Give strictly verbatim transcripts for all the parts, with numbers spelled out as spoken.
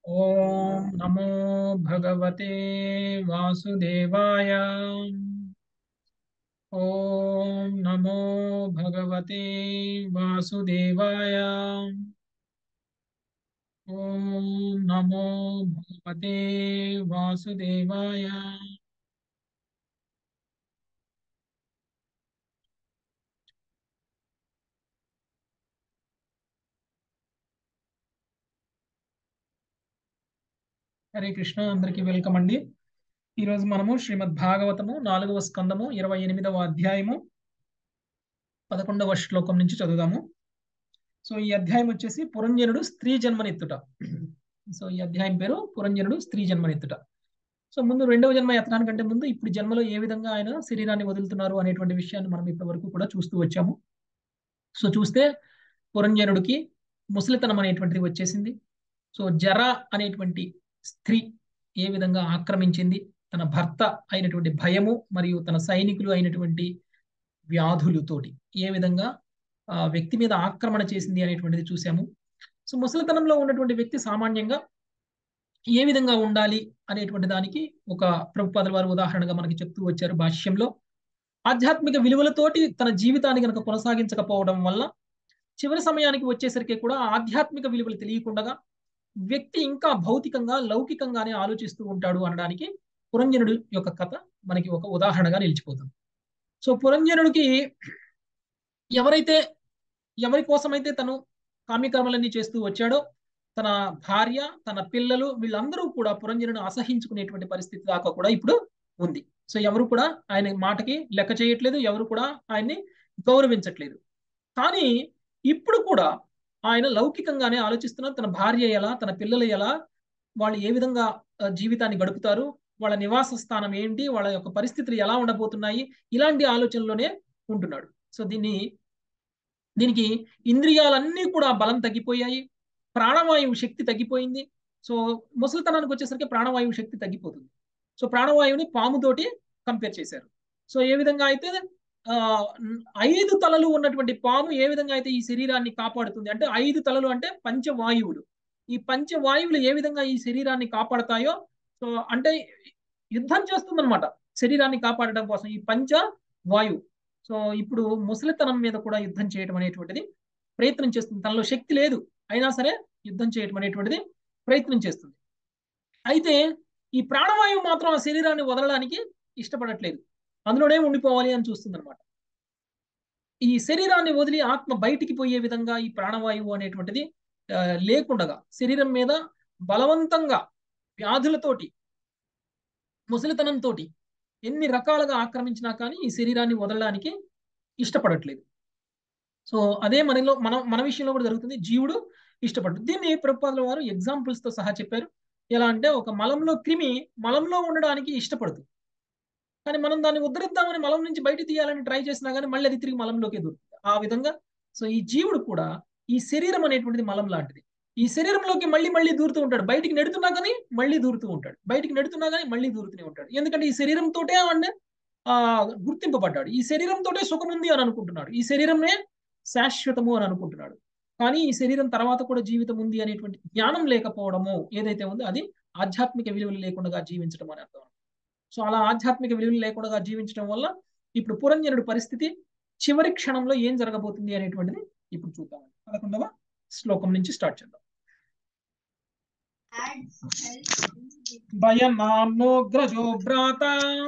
ओम नमो भगवते वासुदेवाय। ओम नमो भगवते वासुदेवाय। ओम नमो भगवते वासुदेवाय। హరే కృష్ణ, అందరికీ వెల్కమ్ అండి. ఈరోజు మనము శ్రీమద్ భాగవతము నాలుగవ స్కందము ఇరవై ఎనిమిదవ అధ్యాయము పదకొండవ శ్లోకం నుంచి చదువుదాము. సో ఈ అధ్యాయం వచ్చేసి పురంజనుడు స్త్రీ జన్మనెత్తుట. సో ఈ అధ్యాయం పేరు పురంజనుడు స్త్రీ జన్మనెత్తుట. సో ముందు రెండవ జన్మ ఎత్తడానికంటే ముందు ఇప్పుడు జన్మలో ఏ విధంగా ఆయన శరీరాన్ని వదులుతున్నారు అనేటువంటి విషయాన్ని మనం ఇప్పటి వరకు కూడా చూస్తూ వచ్చాము. సో చూస్తే పురంజనుడికి ముసలితనం అనేటువంటిది వచ్చేసింది. సో జర అనేటువంటి స్త్రీ ఏ విధంగా ఆక్రమించింది, తన భర్త అయినటువంటి భయము మరియు తన సైనికులు అయినటువంటి వ్యాధులతోటి ఏ విధంగా ఆ వ్యక్తి మీద ఆక్రమణ చేసింది అనేటువంటిది చూసాము. సో ముసలితనంలో ఉన్నటువంటి వ్యక్తి సామాన్యంగా ఏ విధంగా ఉండాలి అనేటువంటి దానికి ఒక ప్రభుపాదుల వారు ఉదాహరణగా మనకి చెప్తూ వచ్చారు భాష్యంలో. ఆధ్యాత్మిక విలువలతోటి తన జీవితాన్ని కనుక కొనసాగించకపోవడం వల్ల చివరి సమయానికి వచ్చేసరికి కూడా ఆధ్యాత్మిక విలువలు తెలియకుండా వ్యక్తి ఇంకా భౌతికంగా లౌకికంగానే ఆలోచిస్తూ ఉంటాడు అనడానికి పురంజనుడి యొక్క కథ మనకి ఒక ఉదాహరణగా నిలిచిపోతుంది. సో పురంజనుడికి ఎవరైతే ఎవరి కోసమైతే తను కామ్యకర్మలన్నీ చేస్తూ వచ్చాడో తన భార్య, తన పిల్లలు వీళ్ళందరూ కూడా పురంజనుని అసహించుకునేటువంటి పరిస్థితి దాకా కూడా ఇప్పుడు ఉంది. సో ఎవరు కూడా ఆయన మాటకి లెక్క చేయట్లేదు, ఎవరు కూడా ఆయన్ని గౌరవించట్లేదు. కానీ ఇప్పుడు కూడా ఆయన లౌకికంగానే ఆలోచిస్తున్నారు. తన భార్య ఎలా, తన పిల్లలు ఎలా, వాళ్ళు ఏ విధంగా జీవితాన్ని గడుపుతారు, వాళ్ళ నివాస స్థానం ఏంటి, వాళ్ళ యొక్క పరిస్థితులు ఎలా ఉండబోతున్నాయి, ఇలాంటి ఆలోచనలోనే ఉంటున్నాడు. సో దీన్ని దీనికి ఇంద్రియాలన్నీ కూడా బలం తగ్గిపోయాయి, ప్రాణవాయువు శక్తి తగ్గిపోయింది. సో ముసలితనానికి వచ్చేసరికి ప్రాణవాయువు శక్తి తగ్గిపోతుంది. సో ప్రాణవాయువుని పాముతోటి కంపేర్ చేశారు. సో ఏ విధంగా అయితే ఆ ఐదు తలలు ఉన్నటువంటి పాము ఏ విధంగా అయితే ఈ శరీరాన్ని కాపాడుతుంది అంటే, ఐదు తలలు అంటే పంచవాయువులు, ఈ పంచవాయువులు ఏ విధంగా ఈ శరీరాన్ని కాపాడతాయో, సో అంటే యుద్ధం చేస్తుందన్నమాట శరీరాన్ని కాపాడడం కోసం ఈ పంచ వాయువు. సో ఇప్పుడు ముసలితనం మీద కూడా యుద్ధం చేయడం అనేటువంటిది ప్రయత్నం చేస్తుంది. తనలో శక్తి లేదు అయినా సరే యుద్ధం చేయడం అనేటువంటిది ప్రయత్నం చేస్తుంది. అయితే ఈ ప్రాణవాయువు మాత్రం ఆ శరీరాన్ని వదలడానికి ఇష్టపడట్లేదు, అందులోనే ఉండిపోవాలి అని చూస్తుంది అనమాట. ఈ శరీరాన్ని వదిలి ఆత్మ బయటికి పోయే విధంగా ఈ ప్రాణవాయువు అనేటువంటిది లేకుండగా శరీరం మీద బలవంతంగా వ్యాధులతోటి ముసలితనంతో ఎన్ని రకాలుగా ఆక్రమించినా కానీ ఈ శరీరాన్ని వదలడానికి ఇష్టపడట్లేదు. సో అదే మనలో మన మన విషయంలో కూడా జరుగుతుంది. జీవుడు ఇష్టపడు. దీన్ని ప్రభుపాదుల వారు ఎగ్జాంపుల్స్ తో సహా చెప్పారు. ఎలా అంటే, ఒక మలంలో క్రిమి మలంలో ఉండడానికి ఇష్టపడుతుంది, కానీ మనం దాన్ని ఉద్ధరిద్దామని మలం నుంచి బయట తీయాలని ట్రై చేసినా కానీ మళ్ళీ అది తిరిగి మలంలోకి దూరుతుంది. ఆ విధంగా సో ఈ జీవుడు కూడా ఈ శరీరం అనేటువంటిది మలం లాంటిది. ఈ శరీరంలోకి మళ్ళీ మళ్ళీ దూరుతూ ఉంటాడు. బయటికి నెడుతున్నా కానీ మళ్ళీ దూరుతూ ఉంటాడు, బయటికి నెడుతున్నా కానీ మళ్ళీ దూరుతూనే ఉంటాడు. ఎందుకంటే ఈ శరీరంతోటే అవన్నీ ఆ గుర్తింపబడ్డాడు. ఈ శరీరంతోటే సుఖం ఉంది అని అనుకుంటున్నాడు, ఈ శరీరమే శాశ్వతము అని అనుకుంటున్నాడు. కానీ ఈ శరీరం తర్వాత కూడా జీవితం ఉంది అనేటువంటి జ్ఞానం లేకపోవడము ఏదైతే ఉందో అది ఆధ్యాత్మిక విలువలు లేకుండా జీవించడం అని అర్థం. సో అలా ఆధ్యాత్మిక విలువలు లేకుండా జీవించడం వల్ల ఇప్పుడు పురంజనుడి పరిస్థితి చివరి క్షణంలో ఏం జరగబోతుంది అనేటువంటిది ఇప్పుడు చూద్దామండి. పదకొండవ శ్లోకం నుంచి స్టార్ట్ చేద్దాం. భయనామ్నోగ్రజో భ్రాత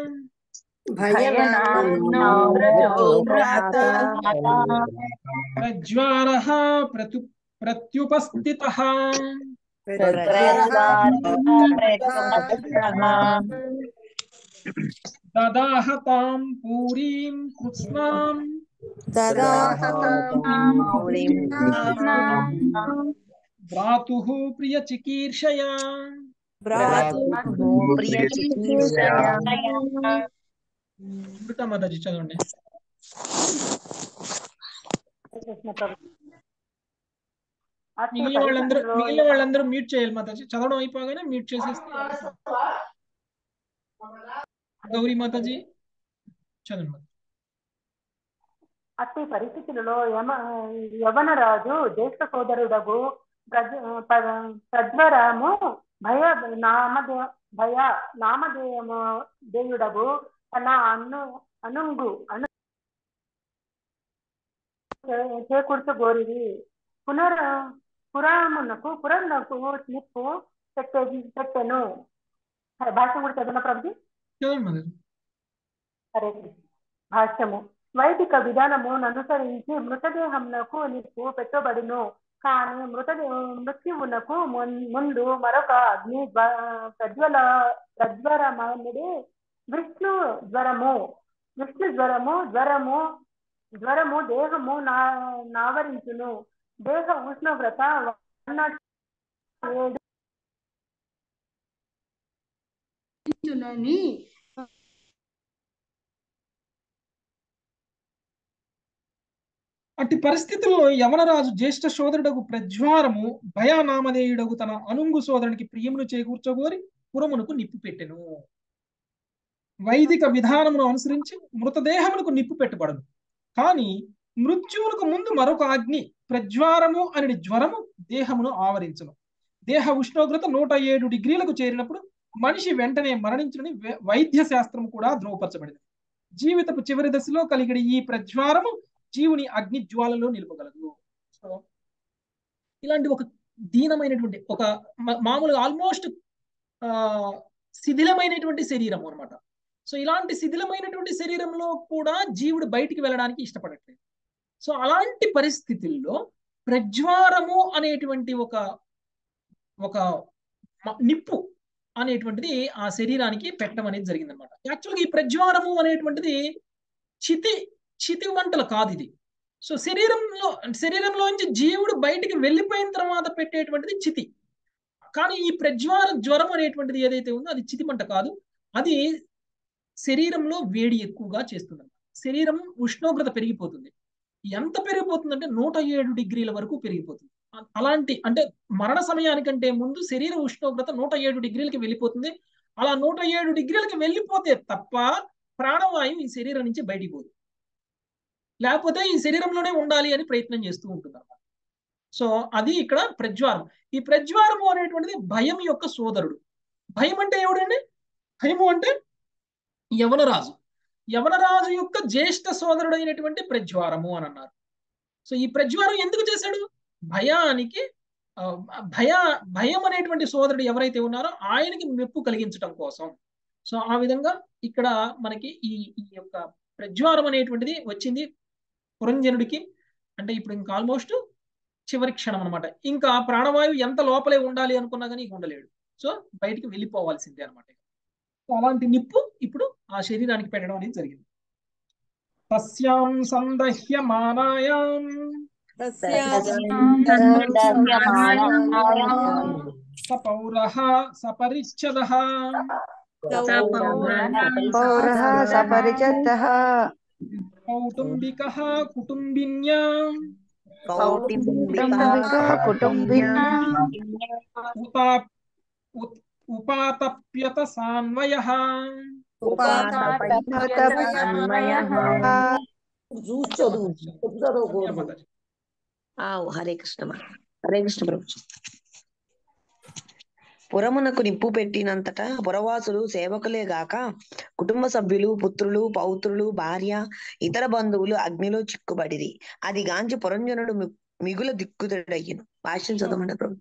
ప్రజ్వారః ప్రతు ప్రత్యుపస్థితః దదాహతాం పూరీం కృత్స్నాం భ్రాతుః ప్రియచికీర్షయా. అమృత మాతాజీ చదవండి. మిగిలిన వాళ్ళందరూ మిగిలిన వాళ్ళందరూ మ్యూట్ చేయాలి మాతాజీ. చదవడం అయిపోగానే మ్యూట్ చేసేస్తే గౌరీ మాతాజీ చదవండి. అట్టి పరిస్థితులలో యమ యవనరాజు జ్యేష్ఠ సోదరుడగు ప్రజ్వరము భయ నామదే భయ నామధేయము దేయుడగు తన అను అనుంగు అను చేకూర్చ గోరిది. పునర్ పురామునకు పురమునకు నిప్పు పెట్టే పెట్టెను. భాష్యం కూడా చదివిన ప్రభుజీ. సరే. భాష్యము. వైదిక విధానమును అనుసరించి మృతదేహమునకు నిప్పు పెట్టబడును. కానీ మృతదే మృత్యువునకు ముందు మరొక అగ్ని ప్రజ్వల ప్రజ్వరమనుడే విష్ణు జ్వరము. విష్ణు జ్వరము జ్వరము జ్వరము దేహము నా నావరించును. దేహ ఉష్ణోగ్రత ఏడు అట్టి పరిస్థితుల్లో యవనరాజు జ్యేష్ఠ సోదరుడకు ప్రజ్వారము భయానామధేయుడగు తన అనుంగు సోదరునికి ప్రియమును చేకూర్చగోరి పురమునకు నిప్పు పెట్టెను. వైదిక విధానమును అనుసరించి మృతదేహమునకు నిప్పు పెట్టబడను. కానీ మృత్యువునకు ముందు మరొక అగ్ని ప్రజ్వారము అనే జ్వరము దేహమును ఆవరించును. దేహ ఉష్ణోగ్రత నూట ఏడు డిగ్రీలకు చేరినప్పుడు మనిషి వెంటనే మరణించునని వైద్య శాస్త్రము కూడా ధృవపరచబడింది. జీవితపు చివరి దశలో కలిగిన ఈ ప్రజ్వారము జీవుని అగ్ని జ్వాలలో నిలుపగలదు. సో ఇలాంటి ఒక దీనమైనటువంటి ఒక మామూలుగా ఆల్మోస్ట్ ఆ శిథిలమైనటువంటి శరీరం అనమాట. సో ఇలాంటి శిథిలమైనటువంటి శరీరంలో కూడా జీవుడు బయటికి వెళ్ళడానికి ఇష్టపడట్లేదు. సో అలాంటి పరిస్థితుల్లో ప్రజ్వారము అనేటువంటి ఒక ఒక నిప్పు అనేటువంటిది ఆ శరీరానికి పెట్టడం అనేది జరిగింది అనమాట. యాక్చువల్గా ఈ ప్రజ్వారము అనేటువంటిది చితి చితి మంటలు కాదు ఇది. సో శరీరంలో శరీరంలోంచి జీవుడు బయటికి వెళ్ళిపోయిన తర్వాత పెట్టేటువంటిది చితి. కానీ ఈ ప్రజ్వార జ్వరం అనేటువంటిది ఏదైతే ఉందో అది చితి మంట కాదు. అది శరీరంలో వేడి ఎక్కువగా చేస్తుంది. శరీరం ఉష్ణోగ్రత పెరిగిపోతుంది. ఎంత పెరిగిపోతుందంటే నూట ఏడు డిగ్రీల వరకు పెరిగిపోతుంది. అలాంటి అంటే మరణ సమయానికంటే ముందు శరీర ఉష్ణోగ్రత నూట ఏడు డిగ్రీలకి వెళ్ళిపోతుంది. అలా నూట ఏడు డిగ్రీలకి వెళ్ళిపోతే తప్ప ప్రాణవాయువు ఈ శరీరం నుంచి బయటికి పోదు. లేకపోతే ఈ శరీరంలోనే ఉండాలి అని ప్రయత్నం చేస్తూ ఉంటుంది అన్నమాట. సో అది ఇక్కడ ప్రజ్వారం. ఈ ప్రజ్వారము అనేటువంటిది భయం యొక్క సోదరుడు. భయం అంటే ఎవడండి? భయము అంటే యవనరాజు. యవనరాజు యొక్క జ్యేష్ఠ సోదరుడు అయినటువంటి ప్రజ్వారము అని అన్నారు. సో ఈ ప్రజ్వారం ఎందుకు చేశాడు? భయానికి భయ భయం అనేటువంటి సోదరుడు ఎవరైతే ఉన్నారో ఆయనకి మెప్పు కలిగించడం కోసం. సో ఆ విధంగా ఇక్కడ మనకి ఈ ఈ యొక్క ప్రజ్వారం అనేటువంటిది వచ్చింది పురంజనుడికి. అంటే ఇప్పుడు ఇంకా ఆల్మోస్ట్ చివరి క్షణం అనమాట. ఇంకా ప్రాణవాయువు ఎంత లోపలే ఉండాలి అనుకున్నా కానీ ఉండలేడు. సో బయటికి వెళ్ళిపోవాల్సిందే అనమాట. అలాంటి నిప్పు ఇప్పుడు ఆ శరీరానికి పెట్టడం అనేది జరిగింది. తస్యాం సందహ్యమానాయాం సపౌరః సపరిచ్ఛదః కౌటుంబికః కుటుంబిన్యా ఉపాతప్యత సాన్వయః. హరే కృష్ణ హరే కృష్ణ ప్రభు. పురమునకు నిప్పు పెట్టినంతటా పురవాసులు సేవకులే గాక కుటుంబ సభ్యులు, పుత్రులు, పౌత్రులు, భార్య, ఇతర బంధువులు అగ్నిలో చిక్కుబడిరి. అది గాంచి పురంజనుడు మిగుల దిక్కుతుడయ్యను. భాష్యం చదవమంటారు ప్రభు.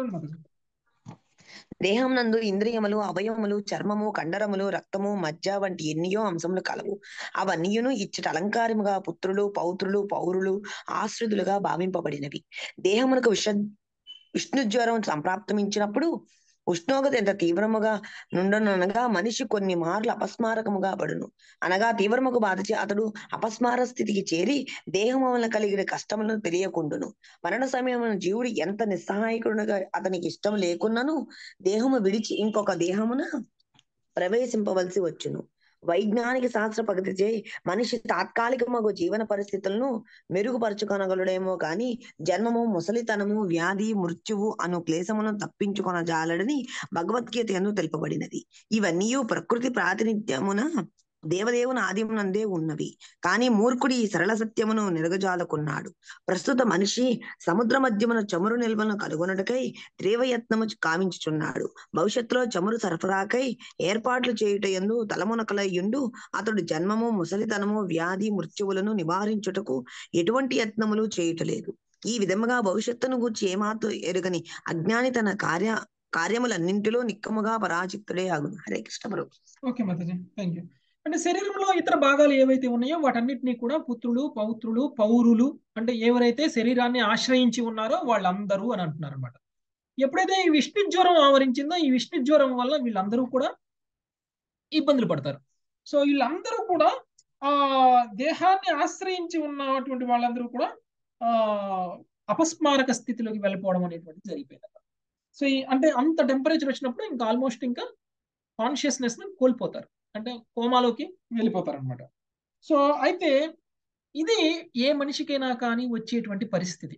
దేహం నందు ఇంద్రియములు, అవయవములు, చర్మము, కండరములు, రక్తము, మజ్జ వంటి ఎన్నియో అంశములు కలవు. అవన్నీయును ఇచ్చట అలంకారముగా పుత్రులు, పౌత్రులు, పౌరులు, ఆశ్రితులుగా భావింపబడినవి. దేహమునకు విష విష్ణు జ్వరం సంప్రాప్తమించినప్పుడు ఉష్ణోగ్రత ఎంత తీవ్రముగా నుండనగా మనిషి కొన్ని మార్లు అపస్మారకముగా పడును. అనగా తీవ్రముకు బాధచి అతడు అపస్మార స్థితికి చేరి దేహము వలన కలిగిన కష్టములను తెలియకుండును. మరణ సమయమున జీవుడు ఎంత నిస్సహాయకుడుగా అతనికి ఇష్టం లేకున్నను దేహము విడిచి ఇంకొక దేహమున ప్రవేశింపవలసి వచ్చును. వైజ్ఞానిక శాస్త్ర ప్రగతిచే మనిషి తాత్కాలికమగు జీవన పరిస్థితులను మెరుగుపరుచుకొనగలడేమో గాని జన్మము, ముసలితనము, వ్యాధి, మృత్యువు అను క్లేశమును తప్పించుకొనజాలడని భగవద్గీత యందు తెలుపబడినది. ఇవన్నీ ప్రకృతి ప్రాతినిధ్యమున దేవదేవుని ఆదిమునందే ఉన్నవి. కాని మూర్ఖుడి ఈ సరళ సత్యమును నిరగజాలకున్నాడు. ప్రస్తుత మనిషి సముద్ర మధ్యమున చమురు నిల్వలను కనుగొనుటకై తీవ్రయత్నము కావించుచున్నాడు. భవిష్యత్తులో చమురు సరఫరాకై ఏర్పాట్లు చేయుటయందు తలమునకలయ్యుండు అతడు జన్మము, ముసలితనము, వ్యాధి, మృత్యువులను నివారించుటకు ఎటువంటి యత్నములు చేయుటలేదు. ఈ విధముగా భవిష్యత్తును గూర్చి ఏమాత్రం ఎరుగని అజ్ఞాని తన కార్య కార్యములన్నింటిలో నిక్కముగా పరాజితుడే అగును. Hare Krishna prabhu. Okay Mataji, thank you. అంటే శరీరంలో ఇతర భాగాలు ఏవైతే ఉన్నాయో వాటన్నిటినీ కూడా పుత్రులు, పౌత్రులు, పౌరులు అంటే ఎవరైతే శరీరాన్ని ఆశ్రయించి ఉన్నారో వాళ్ళందరూ అని అంటున్నారు అనమాట. ఎప్పుడైతే ఈ విష్ణు జ్వరం ఆవరించిందో ఈ విష్ణు జ్వరం వల్ల వీళ్ళందరూ కూడా ఇబ్బందులు పడతారు. సో వీళ్ళందరూ కూడా ఆ దేహాన్ని ఆశ్రయించి ఉన్నటువంటి వాళ్ళందరూ కూడా ఆ అపస్మారక స్థితిలోకి వెళ్ళిపోవడం అనేటువంటిది జరిగిపోయింది. సో ఈ అంటే అంత టెంపరేచర్ వచ్చినప్పుడు ఇంకా ఆల్మోస్ట్ ఇంకా కాన్షియస్నెస్ ని కోల్పోతారు, అంటే కోమాలోకి వెళ్ళిపోతారు అనమాట. సో అయితే ఇది ఏ మనిషికైనా కానీ వచ్చేటువంటి పరిస్థితి.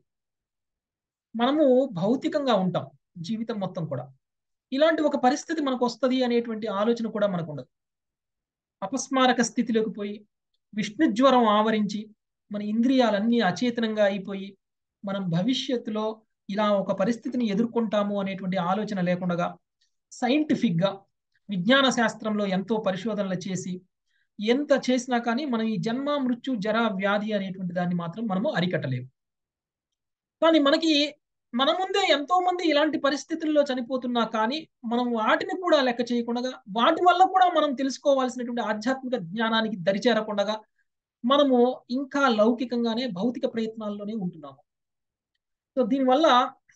మనము భౌతికంగా ఉంటాం జీవితం మొత్తం కూడా. ఇలాంటి ఒక పరిస్థితి మనకు వస్తుంది అనేటువంటి ఆలోచన కూడా మనకు ఉండదు. అపస్మారక స్థితిలోకి పోయి విష్ణు జ్వరం ఆవరించి మన ఇంద్రియాలన్నీ అచేతనంగా అయిపోయి మనం భవిష్యత్తులో ఇలా ఒక పరిస్థితిని ఎదుర్కొంటాము అనేటువంటి ఆలోచన లేకుండా సైంటిఫిక్ గా విజ్ఞాన శాస్త్రంలో ఎంతో పరిశోధనలు చేసి ఎంత చేసినా కానీ మనం ఈ జన్మ, మృత్యు, జర, వ్యాధి అనేటువంటి దాన్ని మాత్రం మనము అరికట్టలేము. కానీ మనకి మన ముందే ఎంతో మంది ఇలాంటి పరిస్థితుల్లో చనిపోతున్నా కానీ మనం వాటిని కూడా లెక్క చేయకుండా వాటి వల్ల కూడా మనం తెలుసుకోవాల్సినటువంటి ఆధ్యాత్మిక జ్ఞానానికి దరిచేరకుండా మనము ఇంకా లౌకికంగానే భౌతిక ప్రయత్నాల్లోనే ఉంటున్నాము. సో దీనివల్ల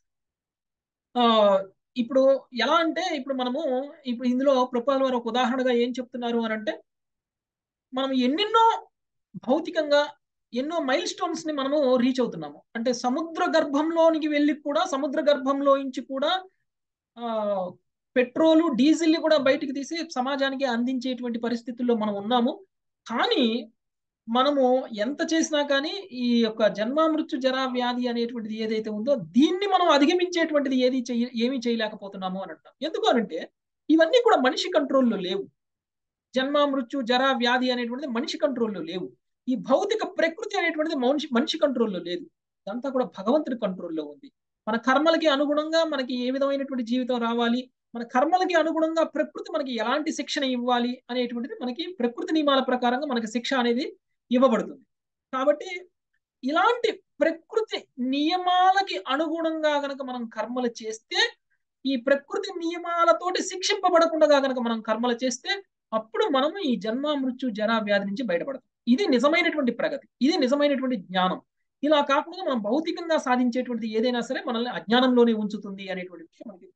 ఆ ఇప్పుడు ఎలా అంటే ఇప్పుడు మనము ఇప్పుడు ఇందులో ప్రభుపాదుల వారు ఒక ఉదాహరణగా ఏం చెప్తున్నారు అని అంటే, మనం ఎన్నెన్నో భౌతికంగా ఎన్నో మైల్ స్టోన్స్ ని మనము రీచ్ అవుతున్నాము. అంటే సముద్ర గర్భంలోనికి వెళ్ళి కూడా సముద్ర గర్భంలో నుంచి కూడా ఆ పెట్రోలు, డీజిల్ ని కూడా బయటికి తీసి సమాజానికి అందించేటువంటి పరిస్థితుల్లో మనం ఉన్నాము. కానీ మనము ఎంత చేసినా కానీ ఈ యొక్క జన్మ, మృత్యు, జరా, వ్యాధి అనేటువంటిది ఏదైతే ఉందో దీన్ని మనం అధిగమించేటువంటిది ఏది చెయ్య ఏమీ చేయలేకపోతున్నాము అని అంటాం. ఎందుకు అనంటే ఇవన్నీ కూడా మనిషి కంట్రోల్లో లేవు. జన్మ, మృత్యు, జరా, వ్యాధి అనేటువంటిది మనిషి కంట్రోల్లో లేవు. ఈ భౌతిక ప్రకృతి అనేటువంటిది మనిషి మనిషి కంట్రోల్లో లేదు. ఇదంతా కూడా భగవంతుడి కంట్రోల్లో ఉంది. మన కర్మలకి అనుగుణంగా మనకి ఏ విధమైనటువంటి జీవితం రావాలి, మన కర్మలకి అనుగుణంగా ప్రకృతి మనకి ఎలాంటి శిక్షణ ఇవ్వాలి అనేటువంటిది మనకి ప్రకృతి నియమాల ప్రకారంగా మనకి శిక్ష అనేది ఇవ్వబడుతుంది. కాబట్టి ఇలాంటి ప్రకృతి నియమాలకి అనుగుణంగా గనక మనం కర్మలు చేస్తే, ఈ ప్రకృతి నియమాలతోటి శిక్షింపబడకుండా గనక మనం కర్మలు చేస్తే అప్పుడు మనము ఈ జన్మ, మృత్యు, జరా, వ్యాధి నుంచి బయటపడతాం. ఇది నిజమైనటువంటి ప్రగతి, ఇది నిజమైనటువంటి జ్ఞానం. ఇలా కాకుండా మనం భౌతికంగా సాధించేటువంటిది ఏదైనా సరే మనల్ని అజ్ఞానంలోనే ఉంచుతుంది అనేటువంటి విషయం మనకి.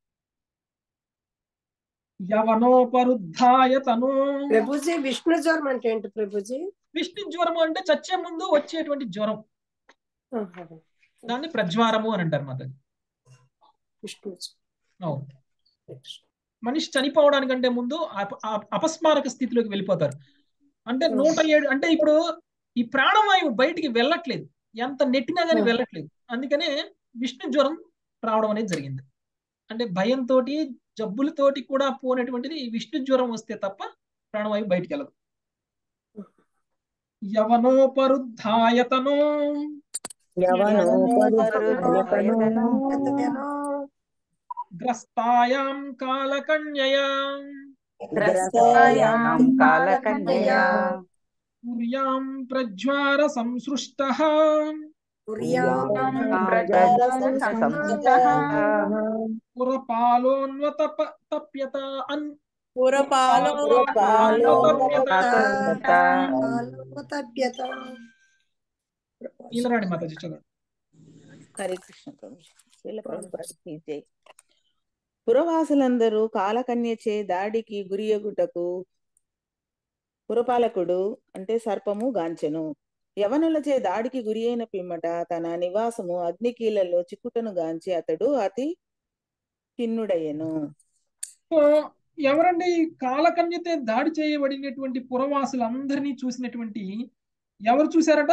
యవనోపరుద్ధాయ తను. ప్రభుజీ విష్ణు జ్వరం అంటే ఏంటి ప్రభుజీ? విష్ణు జ్వరము అంటే చచ్చే ముందు వచ్చేటువంటి జ్వరం, దాన్ని ప్రజ్వారము అని అంటారు మాత. విష్ణు అవును, మనిషి చనిపోవడానికంటే ముందు అపస్మారక స్థితిలోకి వెళ్ళిపోతారు. అంటే నూట ఏడు అంటే ఇప్పుడు ఈ ప్రాణవాయువు బయటికి వెళ్ళట్లేదు, ఎంత నెట్టినా కానీ వెళ్ళట్లేదు. అందుకనే విష్ణు జ్వరం రావడం అనేది జరిగింది. అంటే భయంతో జబ్బులతోటి కూడా పోనటువంటిది విష్ణు జ్వరం వస్తే తప్ప ప్రాణవాయువు బయటికి వెళ్ళదు. యవనోపరుద్ధాయతను గ్రస్తాయాం కాలకన్యయా పుర్యాం ప్రజ్వార సంసృష్టః పురపాలోన్వత తప్యత అన్ నీలరాణి మాతాజీ చదవండి. హరే కృష్ణ ప్రభు. పురవాసులందరూ కాలకన్యచే దాడికి గురియగుటకు పురపాలకుడు అంటే సర్పము గాంచెను. యవనులచే దాడికి గురి అయిన పిమ్మట తన నివాసము అగ్నికీలలో చిక్కుటను గాంచి అతడు అతి ఖిన్నుడయ్యను. సో ఎవరండి కాలకన్యతే దాడి చేయబడినటువంటి పురవాసులందరినీ చూసినటువంటి ఎవరు చూశారట?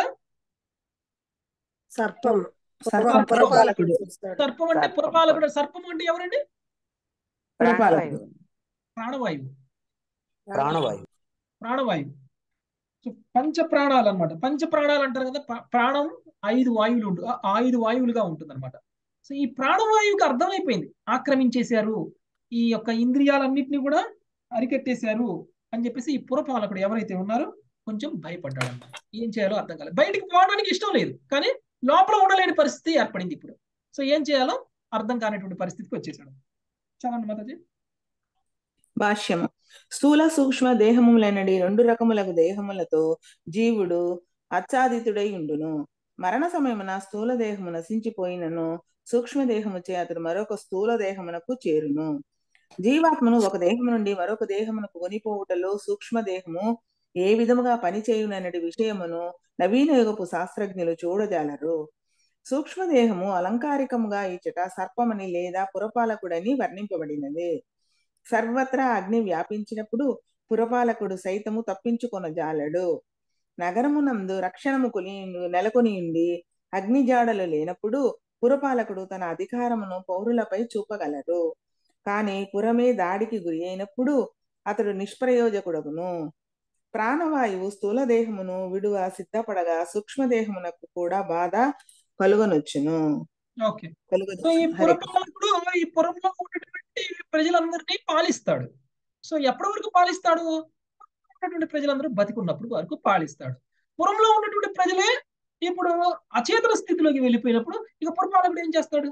సర్పం. సర్పం అంటే పురపాలకుడు. సర్పం అంటే ఎవరండి? ప్రాణవాయువు. ప్రాణవాయువు. ప్రాణవాయువు ప్రాణవాయువు. సో పంచ ప్రాణాలు అనమాట. పంచ ప్రాణాలు అంటారు కదా, ప్రాణం ఐదు వాయువులు ఉంటుంది, ఐదు వాయువులుగా ఉంటుంది అనమాట. సో ఈ ప్రాణవాయువుకి అర్థమైపోయింది, ఆక్రమించేశారు, ఈ యొక్క ఇంద్రియాలన్నింటినీ కూడా అరికట్టేశారు అని చెప్పేసి ఈ పురపాలకుడు ఎవరైతే ఉన్నారో కొంచెం భయపడ్డాడు అనమాట. ఏం చేయాలో అర్థం కాలేదు. బయటికి పోవడానికి ఇష్టం లేదు, కానీ లోపల ఉండలేని పరిస్థితి ఏర్పడింది ఇప్పుడు. సో ఏం చేయాలో అర్థం కానటువంటి పరిస్థితికి వచ్చేసాడు. చదవండి మాతాజీ. భాష్యము. స్థూల సూక్ష్మ దేహములనడి రెండు రకములకు దేహములతో జీవుడు ఆచ్ఛాదితుడై ఉండును. మరణ సమయమున స్థూల దేహము నశించిపోయినను సూక్ష్మ దేహముచే అతడు మరొక స్థూల దేహమునకు చేరును. జీవాత్మను ఒక దేహము నుండి మరొక దేహమునకు కొనిపోవుటలో సూక్ష్మ దేహము ఏ విధముగా పనిచేయునన్నటి విషయమును నవీన యుగపు శాస్త్రజ్ఞులు చూడజాలరు. సూక్ష్మదేహము అలంకారికముగా ఇచ్చట సర్పమని లేదా పురపాలకుడని వర్ణింపబడినది. సర్వత్రా అగ్ని వ్యాపించినప్పుడు పురపాలకుడు సైతము తప్పించుకొనజాలడు. నగరమునందు రక్షణము కొని నెలకొని ఉండి అగ్ని జాడలు లేనప్పుడు పురపాలకుడు తన అధికారమును పౌరులపై చూపగలరు. కాని పురమే దాడికి గురి అయినప్పుడు అతడు నిష్ప్రయోజకుడగును. ప్రాణవాయువు స్థూల దేహమును విడువ సిద్ధపడగా సూక్ష్మదేహమునకు కూడా బాధ కలుగనొచ్చును. ఓకే. సో ఈ పురపాలకుడు ఈ పురంలో ఉన్నటువంటి ప్రజలందరినీ పాలిస్తాడు. సో ఎప్పటి వరకు పాలిస్తాడు? ఉన్నటువంటి ప్రజలందరూ బతికున్నప్పుడు వరకు పాలిస్తాడు. పురంలో ఉన్నటువంటి ప్రజలే ఇప్పుడు అచేతన స్థితిలోకి వెళ్ళిపోయినప్పుడు ఇక పురపాలకుడు ఏం చేస్తాడు?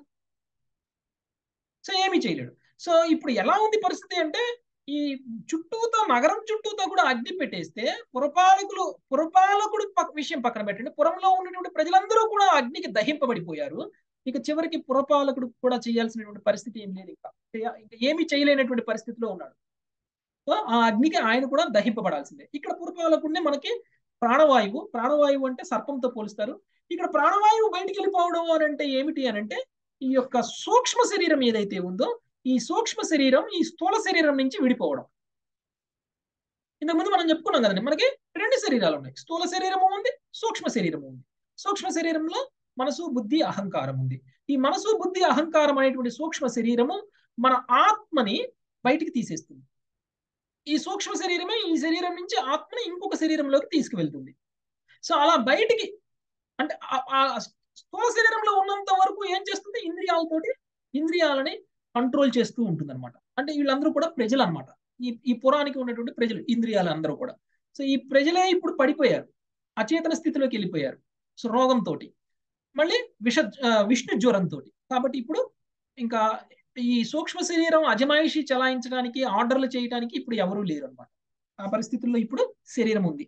సో ఏమీ చేయలేడు. సో ఇప్పుడు ఎలా ఉంది పరిస్థితి అంటే, ఈ చుట్టూతో నగరం చుట్టూతో కూడా అగ్ని పెట్టేస్తే పురపాలకులు పురపాలకుడు విషయం పక్కన పెట్టండి, పురంలో ఉన్నటువంటి ప్రజలందరూ కూడా అగ్నికి దహింపబడిపోయారు. ఇక చివరికి పురపాలకుడు కూడా చేయాల్సినటువంటి పరిస్థితి ఏం లేదు, ఇంకా ఇంకా ఏమీ చేయలేనటువంటి పరిస్థితిలో ఉన్నాడు. సో ఆ అగ్నికి ఆయన కూడా దహింపబడాల్సిందే. ఇక్కడ పురపాలకుడిని మనకి ప్రాణవాయువు ప్రాణవాయువు అంటే సర్పంతో పోలుస్తారు. ఇక్కడ ప్రాణవాయువు బయటికి వెళ్ళిపోవడం అని అంటే ఏమిటి అని అంటే, ఈ యొక్క సూక్ష్మ శరీరం ఏదైతే ఉందో ఈ సూక్ష్మ శరీరం ఈ స్థూల శరీరం నుంచి విడిపోవడం. ఇంతకుముందు మనం చెప్పుకున్నాం కదండి, మనకి రెండు శరీరాలు ఉన్నాయి, స్థూల శరీరము ఉంది, సూక్ష్మ శరీరము ఉంది. సూక్ష్మ శరీరంలో మనసు బుద్ధి అహంకారం ఉంది. ఈ మనసు బుద్ధి అహంకారం అనేటువంటి సూక్ష్మ శరీరము మన ఆత్మని బయటికి తీసేస్తుంది. ఈ సూక్ష్మ శరీరమే ఈ శరీరం నుంచి ఆత్మని ఇంకొక శరీరంలోకి తీసుకువెళ్తుంది. సో అలా బయటికి అంటే ఆ స్థూల శరీరంలో ఉన్నంత వరకు ఏం చేస్తుంది? ఇంద్రియాలతోటి ఇంద్రియాలని కంట్రోల్ చేస్తూ ఉంటుంది అనమాట. అంటే వీళ్ళందరూ కూడా ప్రజలు అనమాట, ఈ ఈ పురానికి ఉన్నటువంటి ప్రజలు, ఇంద్రియాలు అందరూ కూడా. సో ఈ ప్రజలే ఇప్పుడు పడిపోయారు, అచేతన స్థితిలోకి వెళ్ళిపోయారు. సో రోగంతో, మళ్ళీ విష విష్ణు జ్వరంతో. కాబట్టి ఇప్పుడు ఇంకా ఈ సూక్ష్మ శరీరం అజమాయిషి చలాయించడానికి, ఆర్డర్లు చేయడానికి ఇప్పుడు ఎవరూ లేరు అనమాట. ఆ పరిస్థితుల్లో ఇప్పుడు శరీరం ఉంది.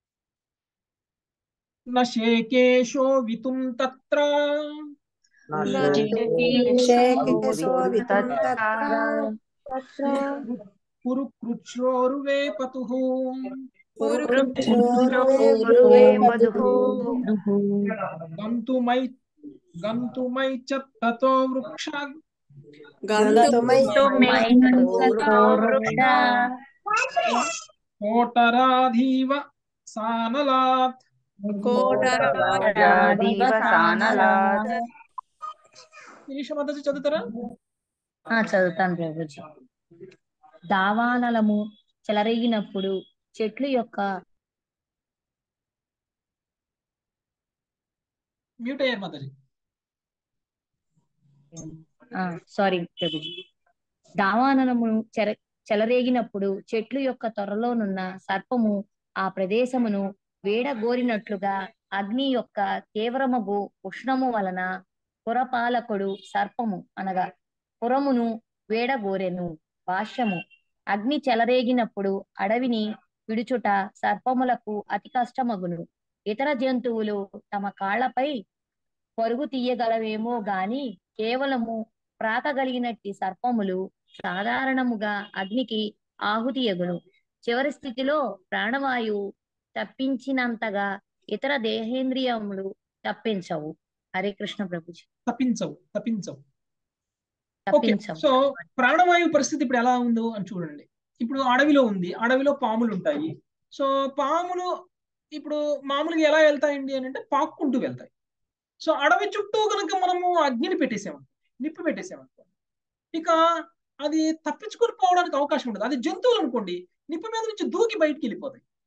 నశేకేశో వితుం తత్ర పురుకృచ్ఛ్రోరువే పతుః గంతుమై గంతుమై చ తతో వృక్ష కోటరాధీవ సానలాత్. చదువుతారా? చదువుతాను ప్రభుజీ. దావానలము చెలరేగినప్పుడు చెట్లు యొక్క మ్యూట్ అయ్యారు మాతాజీ. సారీ ప్రభుజీ. దావానలము చెర చెలరేగినప్పుడు చెట్లు యొక్క త్వరలోనున్న సర్పము ఆ ప్రదేశమును వేడగోరినట్లుగా అగ్ని యొక్క తీవ్రమగు ఉష్ణము వలన పురపాలకుడు సర్పము అనగా పురమును వేడగోరెను. భాష్యము. అగ్ని చెలరేగినప్పుడు అడవిని విడుచుట సర్పములకు అతి కష్టమగును. ఇతర జంతువులు తమ కాళ్లపై పరుగు తీయగలవేమో గాని కేవలము ప్రాకగలిగినట్టి సర్పములు సాధారణముగా అగ్నికి ఆహుతి ఎగును. చివరి స్థితిలో ప్రాణవాయువు తప్పించినంతగా ఇతర దేహేంద్రియములు తప్పించవు. హరే కృష్ణ ప్రభుజీ. తప్పించవు తప్పించవు సో ప్రాణవాయువు పరిస్థితి ఇప్పుడు ఎలా ఉందో అని చూడండి. ఇప్పుడు అడవిలో ఉంది, అడవిలో పాములు ఉంటాయి. సో పాములు ఇప్పుడు మామూలుగా ఎలా వెళ్తాయండి అని అంటే పాక్కుంటూ వెళ్తాయి. సో అడవి చుట్టూ కనుక మనము అగ్నిని పెట్టేసామనుకో, నిప్పు పెట్టేసామనుకో, ఇక అది తప్పించుకొని పోవడానికి అవకాశం ఉండదు. అది జంతువులు అనుకోండి, నిప్పు మీద నుంచి దూకి బయటికి వెళ్ళిపోతాయి.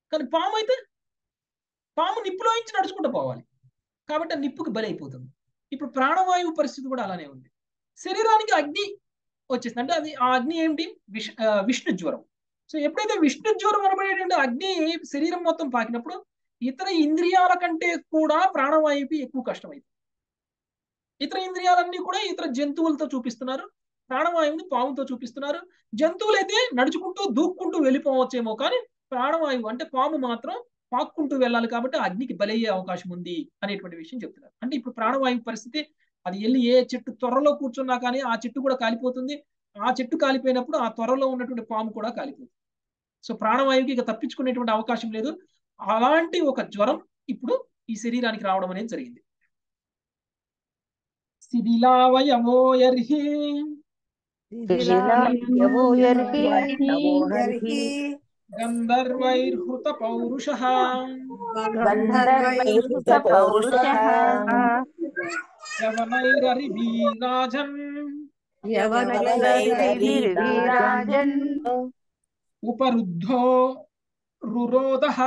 కానీ పాము అయితే పాము నిప్పులో నుంచి నడుచుకుంటూ పోవాలి, కాబట్టి ఆ నిప్పుకి బలైపోతుంది. ఇప్పుడు ప్రాణవాయువు పరిస్థితి కూడా అలానే ఉంది. శరీరానికి అగ్ని వచ్చేసింది అంటే అది ఆ అగ్ని ఏంటి విష్ విష్ణు జ్వరం. సో ఎప్పుడైతే విష్ణు జ్వరం అనబడేటువంటి అగ్ని శరీరం మొత్తం పాకినప్పుడు ఇతర ఇంద్రియాల కంటే కూడా ప్రాణవాయువుకి ఎక్కువ కష్టమైంది. ఇతర ఇంద్రియాలన్నీ కూడా ఇతర జంతువులతో చూపిస్తున్నారు, ప్రాణవాయువుని పాముతో చూపిస్తున్నారు. జంతువులైతే నడుచుకుంటూ దూక్కుంటూ వెళ్ళిపోవచ్చేమో, కానీ ప్రాణవాయువు అంటే పాము మాత్రం పాక్కుంటూ వెళ్ళాలి, కాబట్టి అగ్నికి బలయ్యే అవకాశం ఉంది అనేటువంటి విషయం చెప్తున్నారు. అంటే ఇప్పుడు ప్రాణవాయువు పరిస్థితి అది వెళ్ళి ఏ చెట్టు త్వరలో కూర్చున్నా కానీ ఆ చెట్టు కూడా కాలిపోతుంది. ఆ చెట్టు కాలిపోయినప్పుడు ఆ త్వరలో ఉన్నటువంటి పాము కూడా కాలిపోతుంది. సో ప్రాణవాయువుకి ఇక తప్పించుకునేటువంటి అవకాశం లేదు. అలాంటి ఒక జ్వరం ఇప్పుడు ఈ శరీరానికి రావడం అనేది జరిగింది. శిథిలావయవోయర్హి గంధర్వైర్హృత పౌరుషః యవనైరరివీరాజన్ ఉపరుద్ధో రురోధః.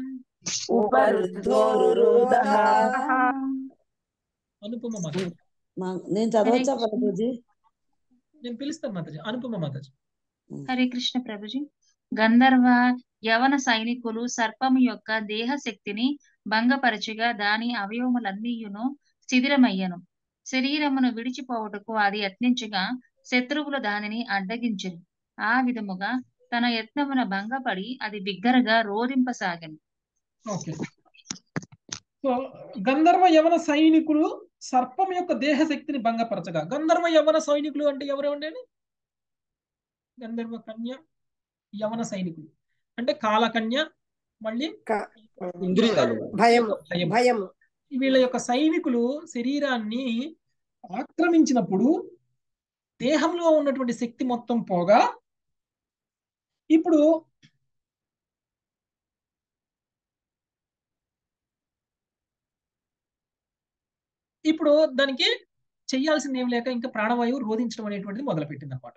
అనుపమ మాతాజీ, నేను చదవచ్చా ప్రభుజీ? నేను పిలుస్తాను మాతాజీ. అనుపమ మాతాజీ. హరే కృష్ణ ప్రభుజీ. గంధర్వ యవన సైనికులు సర్పము యొక్క దేహ శక్తిని భంగపరచగా దాని అవయవములన్నీయును శిథిలమయ్యను. శరీరమును విడిచిపోవుటకు అది యత్నించగా శత్రువులు దానిని అడ్డగించరు. ఆ విధముగా తన యత్నమున భంగపడి అది బిగ్గరగా రోధింపసాగను. ఓకే. సో గంధర్వ యవన సైనికులు సర్పం యొక్క దేహ శక్తిని భంగపరచగా, గంధర్వ యవన సైనికులు అంటే ఎవరెవండి? గంధర్వ కన్య యవన సైనికులు అంటే కాలకన్య, మళ్ళీ భయం. వీళ్ళ యొక్క సైనికులు శరీరాన్ని ఆక్రమించినప్పుడు దేహంలో ఉన్నటువంటి శక్తి మొత్తం పోగా ఇప్పుడు ఇప్పుడు దానికి చెయ్యాల్సింది ఏం లేక ఇంకా ప్రాణవాయువు రోధించడం అనేటువంటిది మొదలుపెట్టింది అనమాట.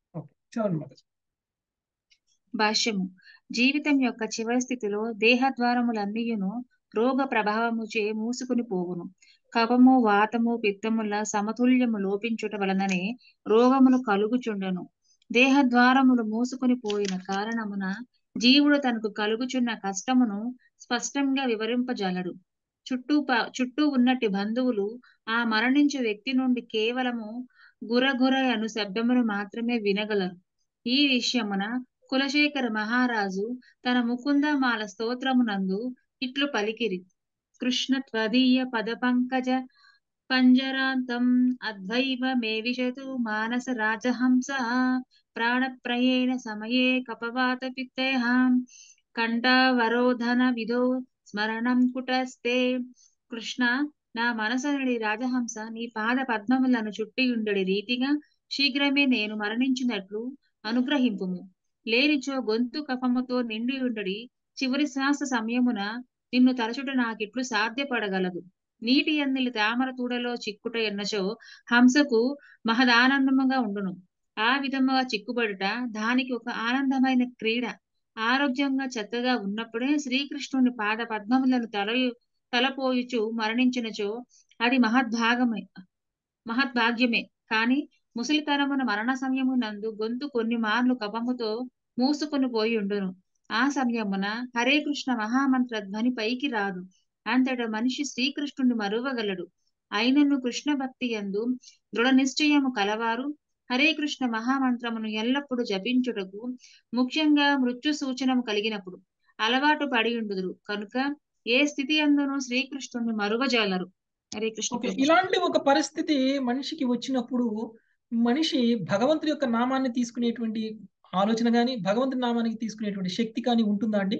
భాష్యము. జీవితం యొక్క చివరి స్థితిలో దేహ ద్వారములన్నీయును రోగ ప్రభావముచే మూసుకుని పోవును. కఫము, వాతము, పిత్తముల సమతుల్యము లోపించుట వలననే రోగములు కలుగుచుండెను. దేహ ద్వారములు మూసుకుని పోయిన కారణమున జీవుడు తనకు కలుగుచున్న కష్టమును స్పష్టంగా వివరింపజాలడు. చుట్టూ చుట్టూ ఉన్నట్టి బంధువులు ఆ మరణించే వ్యక్తి నుండి కేవలము గురగుర అను శబ్దమును మాత్రమే వినగలరు. ఈ విషయమున కులశేఖర మహారాజు తన ముకుందమాల స్తోత్రమునందు ఇట్లు పలికిరి. కృష్ణ త్వదీయ పద పంకజ పంజరాంతం అద్వైవ మే విశతు మానస రాజహంస ప్రాణప్రయేణ సమయే కపవాత పిత్తేహాం కంఠావరోధన విధో స్మరణం కుటస్తే. కృష్ణ, నా మనసనుడి రాజహంస నీ పాద పద్మములను చుట్టి ఉండడి రీతిగా శీఘ్రమే నేను మరణించినట్లు అనుగ్రహింపుము. లేనిచో గొంతు కఫముతో నిండి ఉండడి చివరి శ్వాస సమయమున నిన్ను తరచుట నాకిట్లు సాధ్యపడగలదు. నీటి అన్నిలి తామర తూడలో చిక్కుట ఎన్నచో హంసకు మహదానందముగా ఉండును. ఆ విధముగా చిక్కుబడుట దానికి ఒక ఆనందమైన క్రీడ. ఆరోగ్యంగా చక్కగా ఉన్నప్పుడే శ్రీకృష్ణుని పాద పద్మములను తల తలపోయుచు మరణించినచో అది మహద్భాగమే మహద్భాగ్యమే. కాని ముసలితనమున మరణ సమయమునందు గొంతు కొన్ని మార్లు కపముతో మూసుకొని పోయి ఉండును. ఆ సమయమున హరే కృష్ణ మహామంత్ర ధ్వని పైకి రాదు. అంతట మనిషి శ్రీకృష్ణుని మరువగలడు. అయినను కృష్ణ భక్తి యందు దృఢ నిశ్చయము కలవారు హరే కృష్ణ మహామంత్రమును ఎల్లప్పుడూ జపించుటకు, ముఖ్యంగా మృత్యు సూచనము కలిగినప్పుడు అలవాటు పడి ఉండుదురు కనుక ఏ స్థితి అందును శ్రీకృష్ణుని మరువజాలరు. హరే కృష్ణ. ఇలాంటి ఒక పరిస్థితి మనిషికి వచ్చినప్పుడు మనిషి భగవంతుడి యొక్క నామాన్ని తీసుకునేటువంటి ఆలోచన కానీ భగవంతుడి నామానికి తీసుకునేటువంటి శక్తి కానీ ఉంటుందా అండి?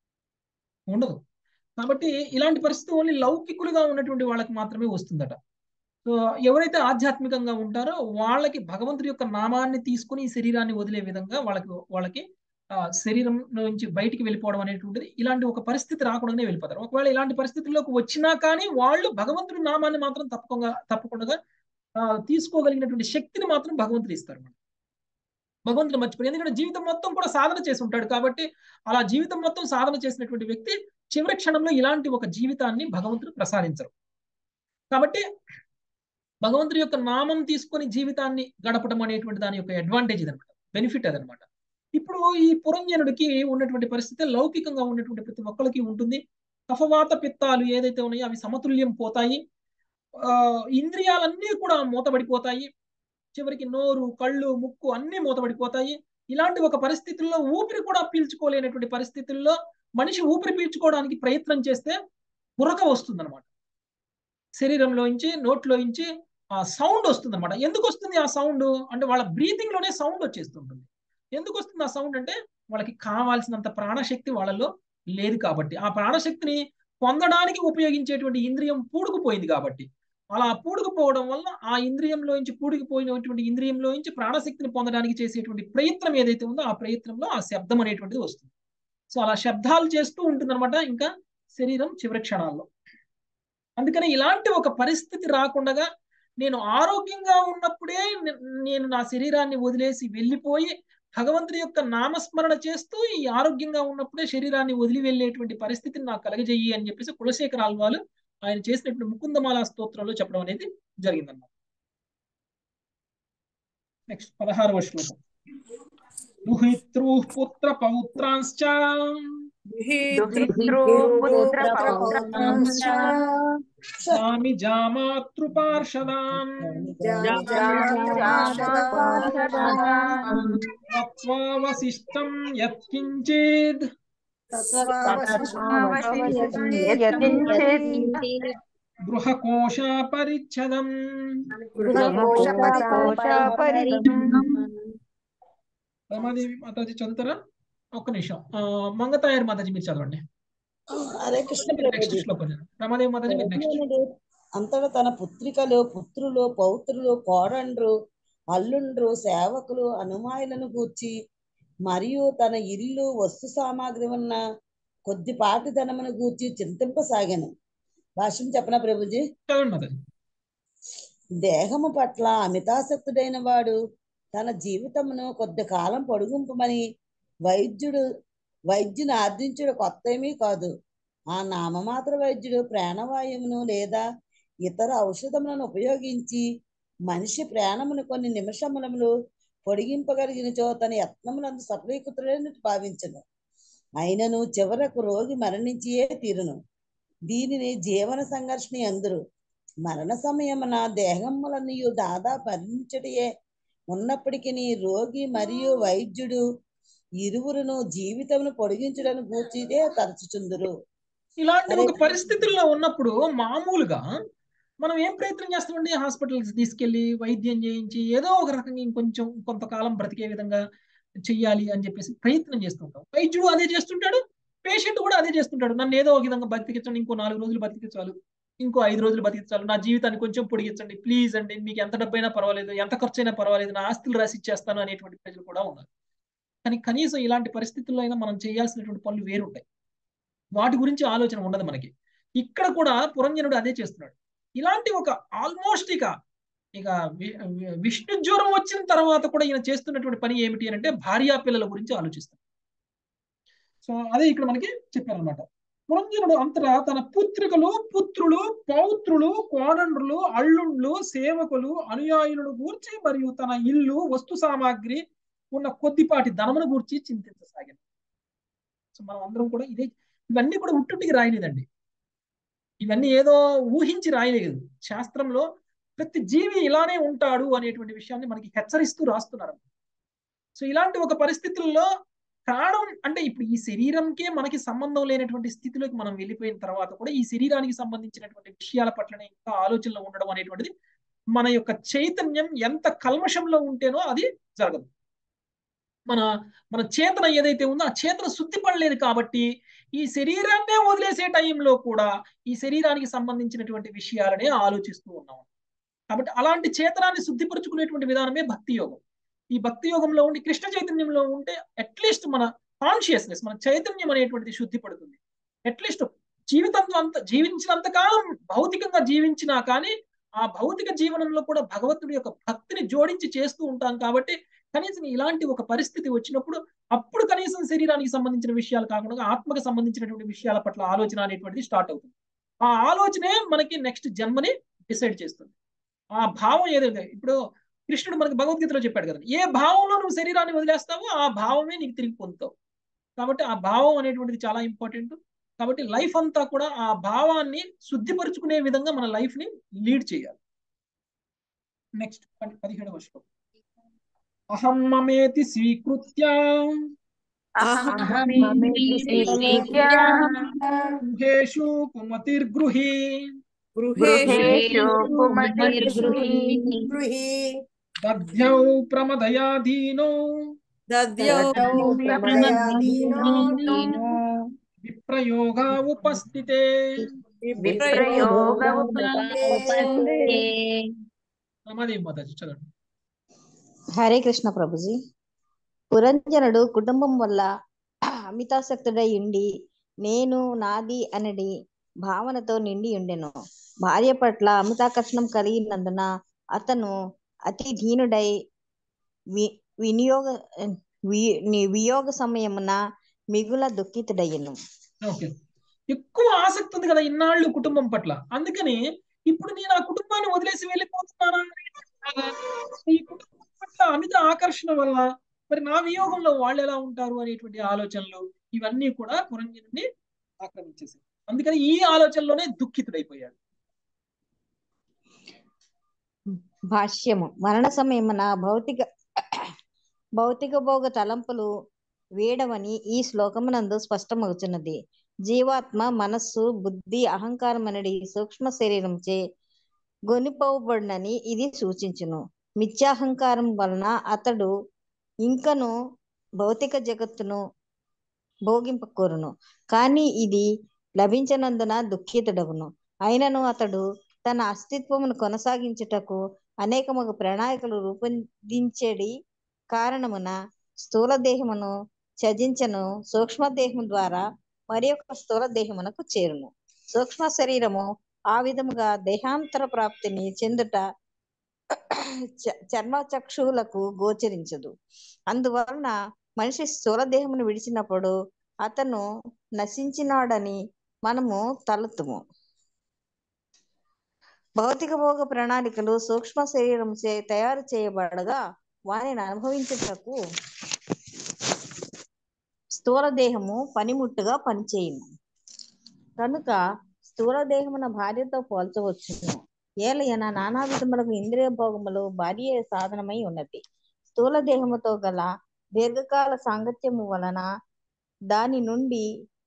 ఉండదు. కాబట్టి ఇలాంటి పరిస్థితి ఓన్లీ లౌకికులుగా ఉన్నటువంటి వాళ్ళకి మాత్రమే వస్తుందట. సో ఎవరైతే ఆధ్యాత్మికంగా ఉంటారో వాళ్ళకి భగవంతుడి యొక్క నామాన్ని తీసుకుని ఈ శరీరాన్ని వదిలే విధంగా వాళ్ళకి వాళ్ళకి ఆ శరీరం నుంచి బయటికి వెళ్ళిపోవడం అనేటువంటిది ఇలాంటి ఒక పరిస్థితి రాకుండానే వెళ్ళిపోతారు. ఒకవేళ ఇలాంటి పరిస్థితుల్లోకి వచ్చినా కానీ వాళ్ళు భగవంతుడి నామాన్ని మాత్రం తప్పకుండా తప్పకుండా ఆ తీసుకోగలిగినటువంటి శక్తిని మాత్రం భగవంతుడు ఇస్తారు. భగవంతుని మర్చిపోయి, ఎందుకంటే జీవితం మొత్తం కూడా సాధన చేసి ఉంటాడు కాబట్టి అలా జీవితం మొత్తం సాధన చేసినటువంటి వ్యక్తి చివరి క్షణంలో ఇలాంటి ఒక జీవితాన్ని భగవంతుడు ప్రసాదించరు. కాబట్టి భగవంతుడి యొక్క నామం తీసుకొని జీవితాన్ని గడపడం అనేటువంటి దాని యొక్క అడ్వాంటేజ్ ఇదనమాట, బెనిఫిట్ అదనమాట. ఇప్పుడు ఈ పురంజనుడికి ఉన్నటువంటి పరిస్థితి లౌకికంగా ఉన్నటువంటి ప్రతి ఒక్కరికి ఉంటుంది. కఫవాత పిత్తాలు ఏదైతే ఉన్నాయో అవి సమతుల్యం పోతాయి, ఆ ఇంద్రియాలన్నీ కూడా మూతబడిపోతాయి, చివరికి నోరు, కళ్ళు, ముక్కు అన్ని మూతబడిపోతాయి. ఇలాంటి ఒక పరిస్థితుల్లో ఊపిరి కూడా పీల్చుకోలేనటువంటి పరిస్థితుల్లో మనిషి ఊపిరి పీల్చుకోవడానికి ప్రయత్నం చేస్తే బురక వస్తుంది అనమాట, శరీరంలోంచి నోట్లోంచి ఆ సౌండ్ వస్తుంది అనమాట. ఎందుకు వస్తుంది ఆ సౌండ్ అంటే వాళ్ళ బ్రీతింగ్ లోనే సౌండ్ వచ్చేస్తుంటుంది. ఎందుకు వస్తుంది ఆ సౌండ్ అంటే వాళ్ళకి కావాల్సినంత ప్రాణశక్తి వాళ్ళలో లేదు కాబట్టి, ఆ ప్రాణశక్తిని పొందడానికి ఉపయోగించేటువంటి ఇంద్రియం పూడుకుపోయింది కాబట్టి, అలా పూడుకుపోవడం వల్ల ఆ ఇంద్రియంలోంచి పూడుకుపోయినటువంటి ఇంద్రియంలోంచి ప్రాణశక్తిని పొందడానికి చేసేటువంటి ప్రయత్నం ఏదైతే ఉందో ఆ ప్రయత్నంలో ఆ శబ్దం అనేటువంటిది వస్తుంది. సో అలా శబ్దాలు చేస్తూ ఉంటుందన్నమాట ఇంకా శరీరం చివరి క్షణాల్లో. అందుకని ఇలాంటి ఒక పరిస్థితి రాకుండా నేను ఆరోగ్యంగా ఉన్నప్పుడే నేను నా శరీరాన్ని వదిలేసి వెళ్ళిపోయి భగవంతుడి యొక్క నామస్మరణ చేస్తూ ఈ ఆరోగ్యంగా ఉన్నప్పుడే శరీరాన్ని వదిలి వెళ్ళేటువంటి పరిస్థితిని నాకు కలగజేయి అని చెప్పేసి కులశేఖర ఆళ్వాలు ఆయన చేసినటువంటి ముకుందమాల స్తోత్రంలో చెప్పడం అనేది జరిగిందన్నమాట. నెక్స్ట్ పదహారవ శ్లోకం. దుహితృ పుత్ర పౌత్రాంశ్చ స్వామి జామాతృపార్షదాం తత్వావశిష్టం యత్కించిద్ గృహకోశ పరిచ్ఛదం. రమాదేవి మాతాజీ చదువుతారా? ఒక్క నిమిషం. మంగతాయారు మాతాజీ మీరు చదవండి. హరే కృష్ణ. నెక్స్ట్ శ్లోకం రమాదేవి మాతాజీ మీరు నెక్స్ట్. అంతటా తన పుత్రికలు, పుత్రులు, పౌత్రులు, కోడండ్రు, అల్లుండ్రు, సేవకులు, అనుమాయులను గూర్చి మరియు తన ఇల్లు, వస్తు సామాగ్రి ఉన్న కొద్దిపాటి ధనమును గూర్చి చింతింపసాగాను. భాష్యం చెప్పనా ప్రభుజీ? దేహము పట్ల అమితాసక్తుడైన వాడు తన జీవితమును కొద్ది కాలం పొడుగుంపమని వైద్యుడు వైద్యుని ఆర్జించుడు కొత్త ఏమీ కాదు. ఆ నామమాత్ర వైద్యుడు ప్రాణవాయువును లేదా ఇతర ఔషధములను ఉపయోగించి మనిషి ప్రాణమును కొన్ని నిమిషములు పొడిగింపగలిగినచో తన యత్నములందు సఫలీకృతుడని భావించను. అయినను చివరకు రోగి మరణించియే తీరును. దీనిని జీవన సంఘర్షణ అందరు. మరణ సమయమున దేహములన్నీ దాదాపు మరణించటయే ఉన్నప్పటికీ రోగి మరియు వైద్యుడు ఇరువురును జీవితమును పొడిగించడానికి గూర్చిదే తరచుచుందురు. ఇలాంటి ఒక పరిస్థితుల్లో ఉన్నప్పుడు మామూలుగా మనం ఏం ప్రయత్నం చేస్తామండి? హాస్పిటల్స్ తీసుకెళ్లి వైద్యం చేయించి ఏదో ఒక రకంగా ఇంకొంచెం కొంతకాలం బ్రతికే విధంగా చెయ్యాలి అని చెప్పేసి ప్రయత్నం చేస్తుంటాం. వైద్యుడు అదే చేస్తుంటాడు, పేషెంట్ కూడా అదే చేస్తుంటాడు. నన్ను ఏదో ఒక విధంగా బతికించండి, ఇంకో నాలుగు రోజులు బతికించాలి, ఇంకో ఐదు రోజులు బతికించాలి, నా జీవితాన్ని కొంచెం పొడిగించండి ప్లీజ్ అండి, మీకు ఎంత డబ్బైనా పర్వాలేదు, ఎంత ఖర్చు అయినా పర్వాలేదు, నా ఆస్తులు రాసి ఇచ్చేస్తాను అనేటువంటి ప్రజలు కూడా ఉన్నారు. కానీ కనీసం ఇలాంటి పరిస్థితుల్లో అయినా మనం చేయాల్సినటువంటి పనులు వేరుంటాయి, వాటి గురించి ఆలోచన ఉండదు మనకి. ఇక్కడ కూడా పురంజనుడు అదే చేస్తున్నాడు. ఇలాంటి ఒక ఆల్మోస్ట్ ఇక ఇక విష్ణు జ్వరం వచ్చిన తర్వాత కూడా ఈయన చేస్తున్నటువంటి పని ఏమిటి అంటే భార్యా పిల్లల గురించి ఆలోచిస్తాడు. సో అదే ఇక్కడ మనకి చెప్పారనమాట. పురంజనుడు అంతటా తన పుత్రికలు, పుత్రులు, పౌత్రులు, కోడండ్రులు, అల్లుండ్లు, సేవకులు, అనుయాయులను గూర్చి మరియు తన ఇల్లు, వస్తు సామాగ్రి ఉన్న కొద్దిపాటి ధనమును గూర్చి చింతించసాగాను. సో మనం అందరం కూడా ఇదే, ఇవన్నీ కూడా ఉట్టుటికి రాయలేదండి, ఇవన్నీ ఏదో ఊహించి రాయలేదు. శాస్త్రంలో ప్రతి జీవి ఇలానే ఉంటాడు అనేటువంటి విషయాన్ని మనకి హెచ్చరిస్తూ రాస్తున్నారు. సో ఇలాంటి ఒక పరిస్థితుల్లో ప్రాణం అంటే ఇప్పుడు ఈ శరీరంకే మనకి సంబంధం లేనటువంటి స్థితిలోకి మనం వెళ్ళిపోయిన తర్వాత కూడా ఈ శరీరానికి సంబంధించినటువంటి విషయాల పట్లనే ఇంకా ఆలోచనలో ఉండడం అనేటువంటిది మన యొక్క చైతన్యం ఎంత కల్మషంలో ఉంటేనో అది జరగదు. మన మన చేతన ఏదైతే ఉందో ఆ చేతన శుద్ధి పడలేదు కాబట్టి ఈ శరీరాన్నే వదిలేసే టైంలో కూడా ఈ శరీరానికి సంబంధించినటువంటి విషయాలనే ఆలోచిస్తూ ఉన్నాం. కాబట్టి అలాంటి చేతనాన్ని శుద్ధిపరుచుకునేటువంటి విధానమే భక్తి యోగం. ఈ భక్తి యోగంలో ఉండి కృష్ణ చైతన్యంలో ఉంటే అట్లీస్ట్ మన కాన్షియస్నెస్, మన చైతన్యం అనేటువంటిది శుద్ధి పడుతుంది. అట్లీస్ట్ జీవితంలో అంత జీవించినంత కాలం భౌతికంగా జీవించినా కానీ ఆ భౌతిక జీవనంలో కూడా భగవంతుడి యొక్క భక్తిని జోడించి చేస్తూ ఉంటాం కాబట్టి కనీసం ఇలాంటి ఒక పరిస్థితి వచ్చినప్పుడు అప్పుడు కనీసం శరీరానికి సంబంధించిన విషయాలు కాకుండా ఆత్మకు సంబంధించినటువంటి విషయాల పట్ల ఆలోచన అనేటువంటిది స్టార్ట్ అవుతుంది. ఆ ఆలోచనే మనకి నెక్స్ట్ జన్మని డిసైడ్ చేస్తుంది. ఆ భావం ఏదైతే ఇప్పుడు కృష్ణుడు మనకి భగవద్గీతలో చెప్పాడు కదా, ఏ భావంలో నువ్వు శరీరాన్ని వదిలేస్తావో ఆ భావమే నీకు తిరిగి పొందుతావు. కాబట్టి ఆ భావం అనేటువంటిది చాలా ఇంపార్టెంట్. కాబట్టి లైఫ్ అంతా కూడా ఆ భావాన్ని శుద్ధిపరుచుకునే విధంగా మన లైఫ్ ని లీడ్ చేయాలి. నెక్స్ట్ పదిహేడవ శ్లోకం. అహం మమేతి స్వీకృత్య గృహేషు కుమతిర్గృహి దధ్యౌ ప్రమదయాధీనో విప్రయోగా ఉపస్థితే. రమాదేవి మాతాజీ చదవండి. హరే కృష్ణ ప్రభుజీ. పురంజనుడు కుటుంబం వల్ల అమితాసక్తుడై ఉండి నేను నాది అనడి భావనతో నిండి ఉండెను. భార్య పట్ల అమితాకర్షణం కలిగినందున అతను అతి దీనుడై వి వినియోగ వియోగ సమయమున మిగుల దుఃఖితుడయ్యను. ఓకే, ఎక్కువ ఆసక్తి ఉంది కదా ఇన్నాళ్ళు కుటుంబం పట్ల, అందుకని ఇప్పుడు నేను ఆ కుటుంబాన్ని వదిలేసి వెళ్ళిపోతున్నానా, ఈ కుటుంబం పట్ల అమిత ఆకర్షణ వల్ల మరి నా వియోగంలో వాళ్ళు ఎలా ఉంటారు అనేటువంటి ఆలోచనలు ఇవన్నీ కూడా పురంజనుడిని ఆక్రమించేసాయి. అందుకని ఈ ఆలోచనలోనే దుఃఖితుడైపోయాడు. భాష్యము. మరణ సమయమున భౌతిక భౌతిక భోగ తలంపులు వేడవని ఈ శ్లోకమునందు స్పష్టమవుతున్నది. జీవాత్మ మనస్సు బుద్ధి అహంకారం అనేది సూక్ష్మ శరీరంచే గొనిపోబడినని ఇది సూచించును. మిథ్యాహంకారం వలన అతడు ఇంకను భౌతిక జగత్తును భోగింపకోరును, కానీ ఇది లభించనందున దుఃఖితుడగును. అయినను అతడు తన అస్తిత్వమును కొనసాగించుటకు అనేకముగా ప్రణాళికలు రూపొందించేడి కారణమున స్థూల దేహమును త్యజించను సూక్ష్మదేహము ద్వారా మరి ఒక స్థూల దేహమునకు చేరును. సూక్ష్మ శరీరము ఆ విధముగా దేహాంతర ప్రాప్తిని చెందుట చర్మచక్షువులకు గోచరించదు. అందువలన మనిషి స్థూల దేహమును విడిచినప్పుడు అతను నశించినాడని మనము తలతుము. భౌతిక భోగ ప్రణాళికలు సూక్ష్మ శరీరం చే తయారు చేయబడగా వారిని అనుభవించుటకు స్థూల దేహము పనిముట్టుగా పనిచేయును. కనుక స్థూల దేహమున భార్యతో పోల్చవచ్చును. ఏలయన నానా విధములకు ఇంద్రియ భోగములు భార్య సాధనమై ఉన్నది. స్థూల దేహముతో గల దీర్ఘకాల సాంగత్యము వలన దాని నుండి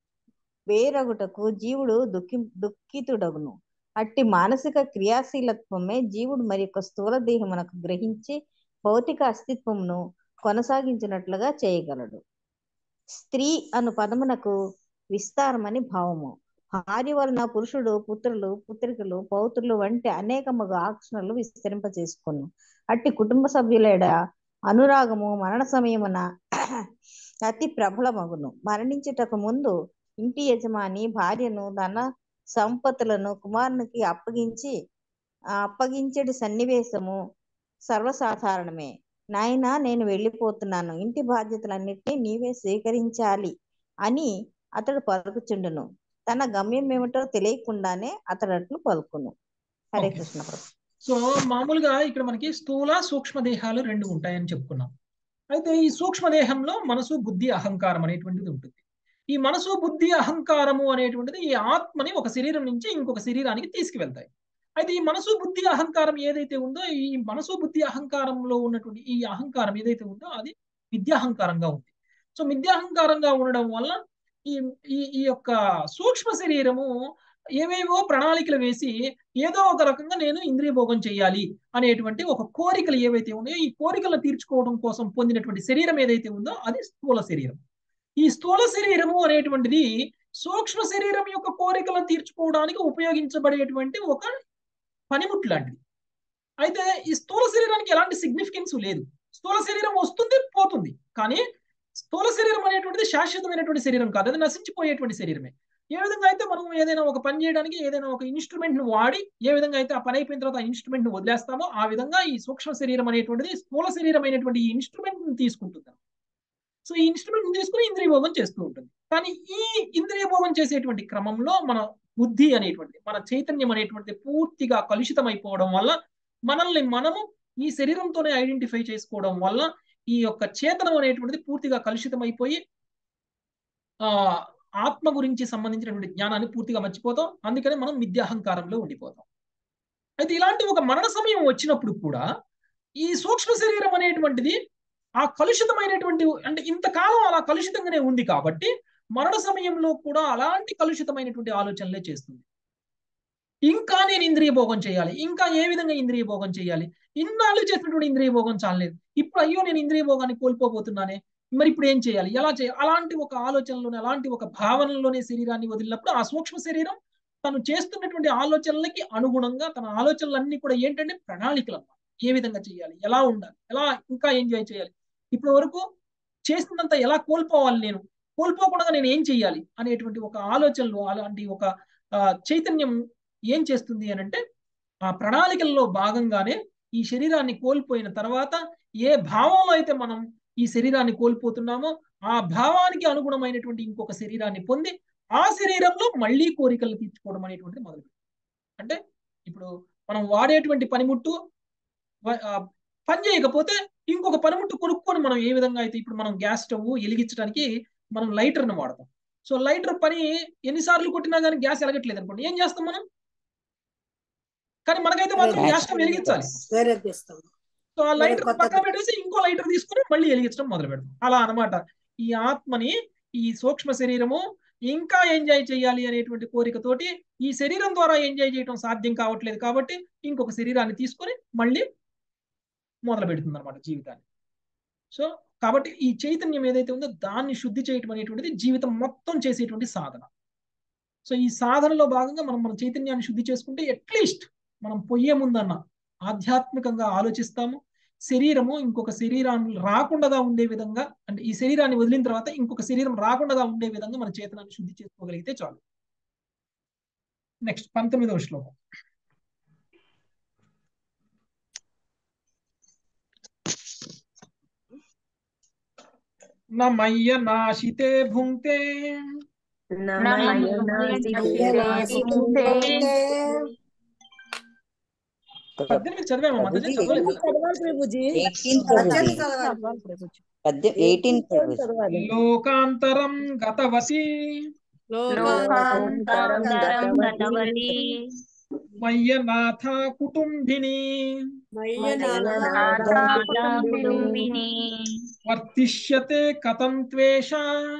వేరగుటకు జీవుడు దుఃఖి దుఃఖితుడగును. అట్టి మానసిక క్రియాశీలత్వమే జీవుడు మరి యొక్క స్థూల దేహమునకు గ్రహించి భౌతిక అస్తిత్వమును కొనసాగించినట్లుగా చేయగలడు. స్త్రీ అను పదమునకు విస్తారమని భావము. భార్య వలన పురుషుడు పుత్రులు పుత్రికలు పౌత్రులు వంటి అనేకముగా ఆకర్షణలు విస్తరింప చేసుకును. అట్టి కుటుంబ సభ్యులేడ అనురాగము మరణ సమయమున అతి ప్రబలమగును. మరణించుటకు ముందు ఇంటి యజమాని భార్యను ధన సంపత్తులను కుమారునికి అప్పగించి అప్పగించడి సన్నివేశము సర్వసాధారణమే. నాయనా, నేను వెళ్ళిపోతున్నాను, ఇంటి బాధ్యతలన్నిటినీ నీవే స్వీకరించాలి అని అతడు పలుకుచుండును. తన గమ్యం ఏమిటో తెలియకుండానే అతడు అట్లు పలుకును. హరే కృష్ణ ప్రభు. సో మామూలుగా ఇక్కడ మనకి స్థూల సూక్ష్మ దేహాలు రెండు ఉంటాయని చెప్పుకున్నాం. అయితే ఈ సూక్ష్మ దేహంలో మనసు బుద్ధి అహంకారం అనేటువంటిది ఉంటుంది. ఈ మనసు బుద్ధి అహంకారము అనేటువంటిది ఈ ఆత్మని ఒక శరీరం నుంచి ఇంకొక శరీరానికి తీసుకువెళ్తాయి. అయితే ఈ మనసు బుద్ధి అహంకారం ఏదైతే ఉందో ఈ మనసు బుద్ధి అహంకారంలో ఉన్నటువంటి ఈ అహంకారం ఏదైతే ఉందో అది మిథ్యాహంకారంగా ఉంది. సో మిథ్యాహంకారంగా ఉండడం వల్ల ఈ ఈ ఈ యొక్క సూక్ష్మ శరీరము ఏవేవో ప్రణాళికలు వేసి ఏదో ఒక రకంగా నేను ఇంద్రియ భోగం చేయాలి అనేటువంటి ఒక కోరికలు ఏవైతే ఉన్నాయో ఈ కోరికలను తీర్చుకోవడం కోసం పొందినటువంటి శరీరం ఏదైతే ఉందో అది స్థూల శరీరం. ఈ స్థూల శరీరము అనేటువంటిది సూక్ష్మ శరీరం యొక్క కోరికలను తీర్చుకోవడానికి ఉపయోగించబడేటువంటి ఒక పనిముట్టు లాంటిది. అయితే ఈ స్థూల శరీరానికి ఎలాంటి సిగ్నిఫికెన్స్ లేదు. స్థూల శరీరం వస్తుంది పోతుంది, కానీ స్థూల శరీరం అనేటువంటిది శాశ్వతమైనటువంటి శరీరం కాదు, అది నశించిపోయేటువంటి శరీరమే. ఏ విధంగా అయితే మనం ఏదైనా ఒక పని చేయడానికి ఏదైనా ఒక ఇన్స్ట్రుమెంట్ ను వాడి ఏ విధంగా అయితే ఆ పని అయిపోయిన తర్వాత ఆ ఇన్స్ట్రుమెంట్ ను వదిలేస్తామో ఆ విధంగా ఈ సూక్ష్మ శరీరం అనేటువంటిది స్థూల శరీరం అయినటువంటి ఈ ఇన్స్ట్రుమెంట్ ని తీసుకుంటుంది. సో ఈ ఇన్స్ట్రుమెంట్ తీసుకుని ఇంద్రియ భోగం చేస్తూ ఉంటుంది. కానీ ఈ ఇంద్రియ భోగం చేసేటువంటి క్రమంలో మన బుద్ధి అనేటువంటిది, మన చైతన్యం అనేటువంటిది పూర్తిగా కలుషితం అయిపోవడం వల్ల మనల్ని మనము ఈ శరీరంతోనే ఐడెంటిఫై చేసుకోవడం వల్ల ఈ యొక్క చేతనం అనేటువంటిది పూర్తిగా కలుషితం అయిపోయి ఆ ఆత్మ గురించి సంబంధించినటువంటి జ్ఞానాన్ని పూర్తిగా మర్చిపోతాం. అందుకని మనం మిథ్యాహంకారంలో ఉండిపోతాం. అయితే ఇలాంటి ఒక మరణ సమయం వచ్చినప్పుడు కూడా ఈ సూక్ష్మ శరీరం అనేటువంటిది ఆ కలుషితమైనటువంటి, అంటే ఇంతకాలం అలా కలుషితంగానే ఉంది కాబట్టి మరణ సమయంలో కూడా అలాంటి కలుషితమైనటువంటి ఆలోచనలే చేస్తుంది. ఇంకా నేను ఇంద్రియ భోగం చేయాలి, ఇంకా ఏ విధంగా ఇంద్రియ భోగం చేయాలి, ఇన్నాళ్ళు చేసినటువంటి ఇంద్రియ భోగం చాలలేదు, ఇప్పుడు అయ్యో నేను ఇంద్రియ భోగాన్ని కోల్పోబోతున్నానే, మరి ఇప్పుడు ఏం చేయాలి, ఎలా చేయాలి, అలాంటి ఒక ఆలోచనలోనే అలాంటి ఒక భావనలోనే శరీరాన్ని వదిలినప్పుడు ఆ సూక్ష్మ శరీరం తను చేస్తున్నటువంటి ఆలోచనలకి అనుగుణంగా తన ఆలోచనలన్నీ కూడా ఏంటంటే ప్రణాళికలు అన్నమాట. ఏ విధంగా చేయాలి, ఎలా ఉండాలి, ఎలా ఇంకా ఎంజాయ్ చేయాలి, ఇప్పటి వరకు చేసినంత ఎలా కోల్పోవాలి, నేను కోల్పోకుండా నేను ఏం చేయాలి అనేటువంటి ఒక ఆలోచనలు, అలాంటి ఒక చైతన్యం ఏం చేస్తుంది అని అంటే ఆ ప్రణాళికల్లో భాగంగానే ఈ శరీరాన్ని కోల్పోయిన తర్వాత ఏ భావంలో అయితే మనం ఈ శరీరాన్ని కోల్పోతున్నామో ఆ భావానికి అనుగుణమైనటువంటి ఇంకొక శరీరాన్ని పొంది ఆ శరీరంలో మళ్ళీ కోరికలు తీర్చుకోవడం అనేటువంటిది మొదలు. అంటే ఇప్పుడు మనం వాడేటువంటి పనిముట్టు పని చేయకపోతే ఇంకొక పనిముట్టు కొనుక్కొని మనం ఏ విధంగా అయితే ఇప్పుడు మనం గ్యాస్ స్టవ్ వెలిగించడానికి మనం లైటర్ను వాడతాం. సో లైటర్ పని ఎన్నిసార్లు కొట్టినా కానీ గ్యాస్ ఎలగట్లేదు అనుకోండి, ఏం చేస్తాం మనం? కానీ మనకైతే మాత్రం గ్యాస్ స్టవ్ వెలిగించాలి. సో ఆ లైటర్ పక్కన పెట్టేసి ఇంకో లైటర్ తీసుకుని మళ్ళీ వెలిగించడం మొదలు పెడతాం. అలా అనమాట ఈ ఆత్మని ఈ సూక్ష్మ శరీరము ఇంకా ఎంజాయ్ చేయాలి అనేటువంటి కోరికతోటి ఈ శరీరం ద్వారా ఎంజాయ్ చేయడం సాధ్యం కావట్లేదు కాబట్టి ఇంకొక శరీరాన్ని తీసుకొని మళ్ళీ మొదలు పెడుతుంది అనమాట జీవితాన్ని. సో కాబట్టి ఈ చైతన్యం ఏదైతే ఉందో దాన్ని శుద్ధి చేయటం అనేటువంటిది జీవితం మొత్తం చేసేటువంటి సాధన. సో ఈ సాధనలో భాగంగా మనం మన చైతన్యాన్ని శుద్ధి చేసుకుంటే అట్లీస్ట్ మనం పొయ్యే ముందన్న ఆధ్యాత్మికంగా ఆలోచిస్తాము. శరీరము ఇంకొక శరీరాన్ని రాకుండా ఉండే విధంగా, అంటే ఈ శరీరాన్ని వదిలిన తర్వాత ఇంకొక శరీరం రాకుండా ఉండే విధంగా మన చేతనాన్ని శుద్ధి చేసుకోగలిగితే చాలు. నెక్స్ట్ పంతొమ్మిదవ శ్లోకం. నమయ్య నాశితే భుంక్తే పద్దెనిమిది చదివామా? మధ్య చదవలేదు. లోకాంతరం గతవతి మయ్యనాథ కుటుంబిని వర్తిష్యతే కథం త్వేష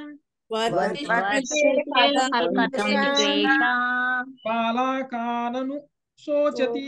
బాలకానను శోచతి.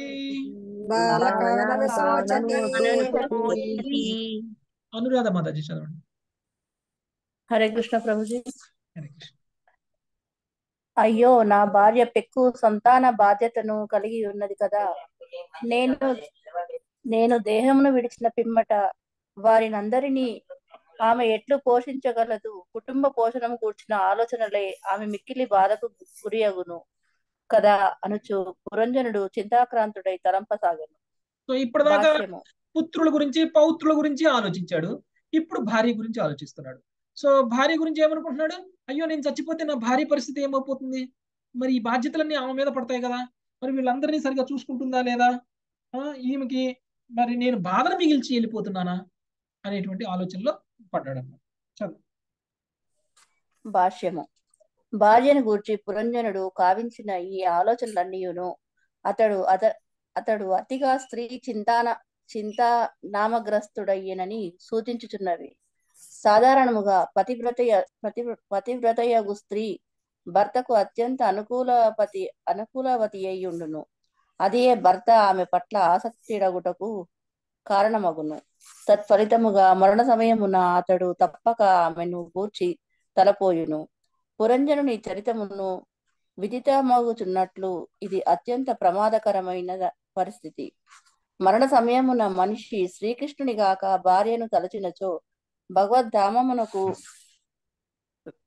అనురాధ మాతాజీ చదవండి. హరే కృష్ణ ప్రభుజీ. హరే కృష్ణ. అయ్యో, నా భార్య పెక్కు సంతాన బాధ్యతను కలిగి ఉన్నది కదా. నేను నేను దేహమును విడిచిన పిమ్మట వారినందరినీ ఆమె ఎట్లు పోషించగలదు? కుటుంబ పోషణము కూర్చున్న ఆలోచనలే ఆమె మిక్కిలి బాధకు గురియగును కదా అనుచు పురంజనుడు చింతాక్రాంతుడై తలంపసాగను. సో ఇప్పటిదాకా పుత్రుల గురించి పౌత్రుల గురించి ఆలోచించాడు, ఇప్పుడు భార్య గురించి ఆలోచిస్తున్నాడు. సో భార్య గురించి ఏమనుకుంటున్నాడు? అయ్యో, నేను చచ్చిపోతే నా భార్య పరిస్థితి ఏమైపోతుంది, మరి ఈ బాధ్యతలన్నీ ఆమె మీద పడతాయి కదా, మరి వీళ్ళందరినీ సరిగా చూసుకుంటుందా లేదా, ఈమెకి మరి నేను బాధను మిగిల్చి వెళ్ళిపోతున్నానా అనేటువంటి ఆలోచనలో పడ్డాడు అన్నమాట. చదువు. భాష్యము. భార్యను గూర్చి పురంజనుడు కావించిన ఈ ఆలోచనలన్నీయును అతడు అత అతడు అతిగా స్త్రీ చింతాన చింతా నామగ్రస్తుడయ్యనని సూచించుచున్నవి. సాధారణముగా పతివ్రతయ పతి పతివ్రతయగు స్త్రీ భర్తకు అత్యంత అనుకూలపతి అనుకూలవతి అయి ఉండును. అదే భర్త ఆమె పట్ల ఆసక్తిడగుటకు కారణమగును. తత్ఫలితముగా మరణ సమయమున అతడు తప్పక ఆమెను గూర్చి తలపోయును. పురంజనుని చరితమును విదితమగుచున్నట్లు ఇది అత్యంత ప్రమాదకరమైన పరిస్థితి. మరణ సమయమున మనిషి శ్రీకృష్ణుని గాక భార్యను తలచినచో భగవద్ధామమునకు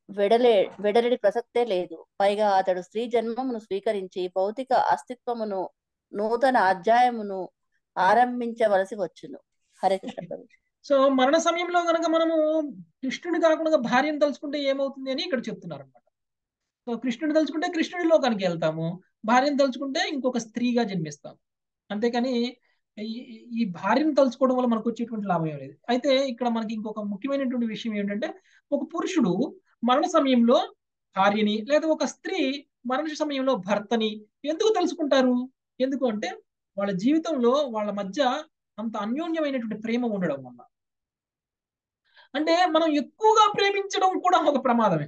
వెడలే వెడలడి ప్రసక్తే లేదు. పైగా అతడు స్త్రీ జన్మమును స్వీకరించి భౌతిక అస్తిత్వమును నూతన అధ్యాయమును ఆరంభించవలసి వచ్చును. హరే కృష్ణ ప్రభు. సో మరణ సమయంలో గనక మనము కృష్ణుని కాకుండా భార్యను తలుచుకుంటే ఏమవుతుంది అని ఇక్కడ చెప్తున్నారు అనమాట. సో కృష్ణుని తలుచుకుంటే కృష్ణుడి లోకానికి వెళ్తాము, భార్యను తలుచుకుంటే ఇంకొక స్త్రీగా జన్మిస్తాము. అంతేకాని ఈ ఈ భార్యను తలుచుకోవడం వల్ల మనకు వచ్చేటువంటి లాభం ఏం లేదు. అయితే ఇక్కడ మనకి ఇంకొక ముఖ్యమైనటువంటి విషయం ఏంటంటే, ఒక పురుషుడు మరణ సమయంలో భార్యని లేదా ఒక స్త్రీ మరణ సమయంలో భర్తని ఎందుకు తలుచుకుంటారు? ఎందుకు అంటే వాళ్ళ జీవితంలో వాళ్ళ మధ్య అంత అన్యోన్యమైనటువంటి ప్రేమ ఉండడం వల్ల. అంటే మనం ఎక్కువగా ప్రేమించడం కూడా ఒక ప్రమాదమే.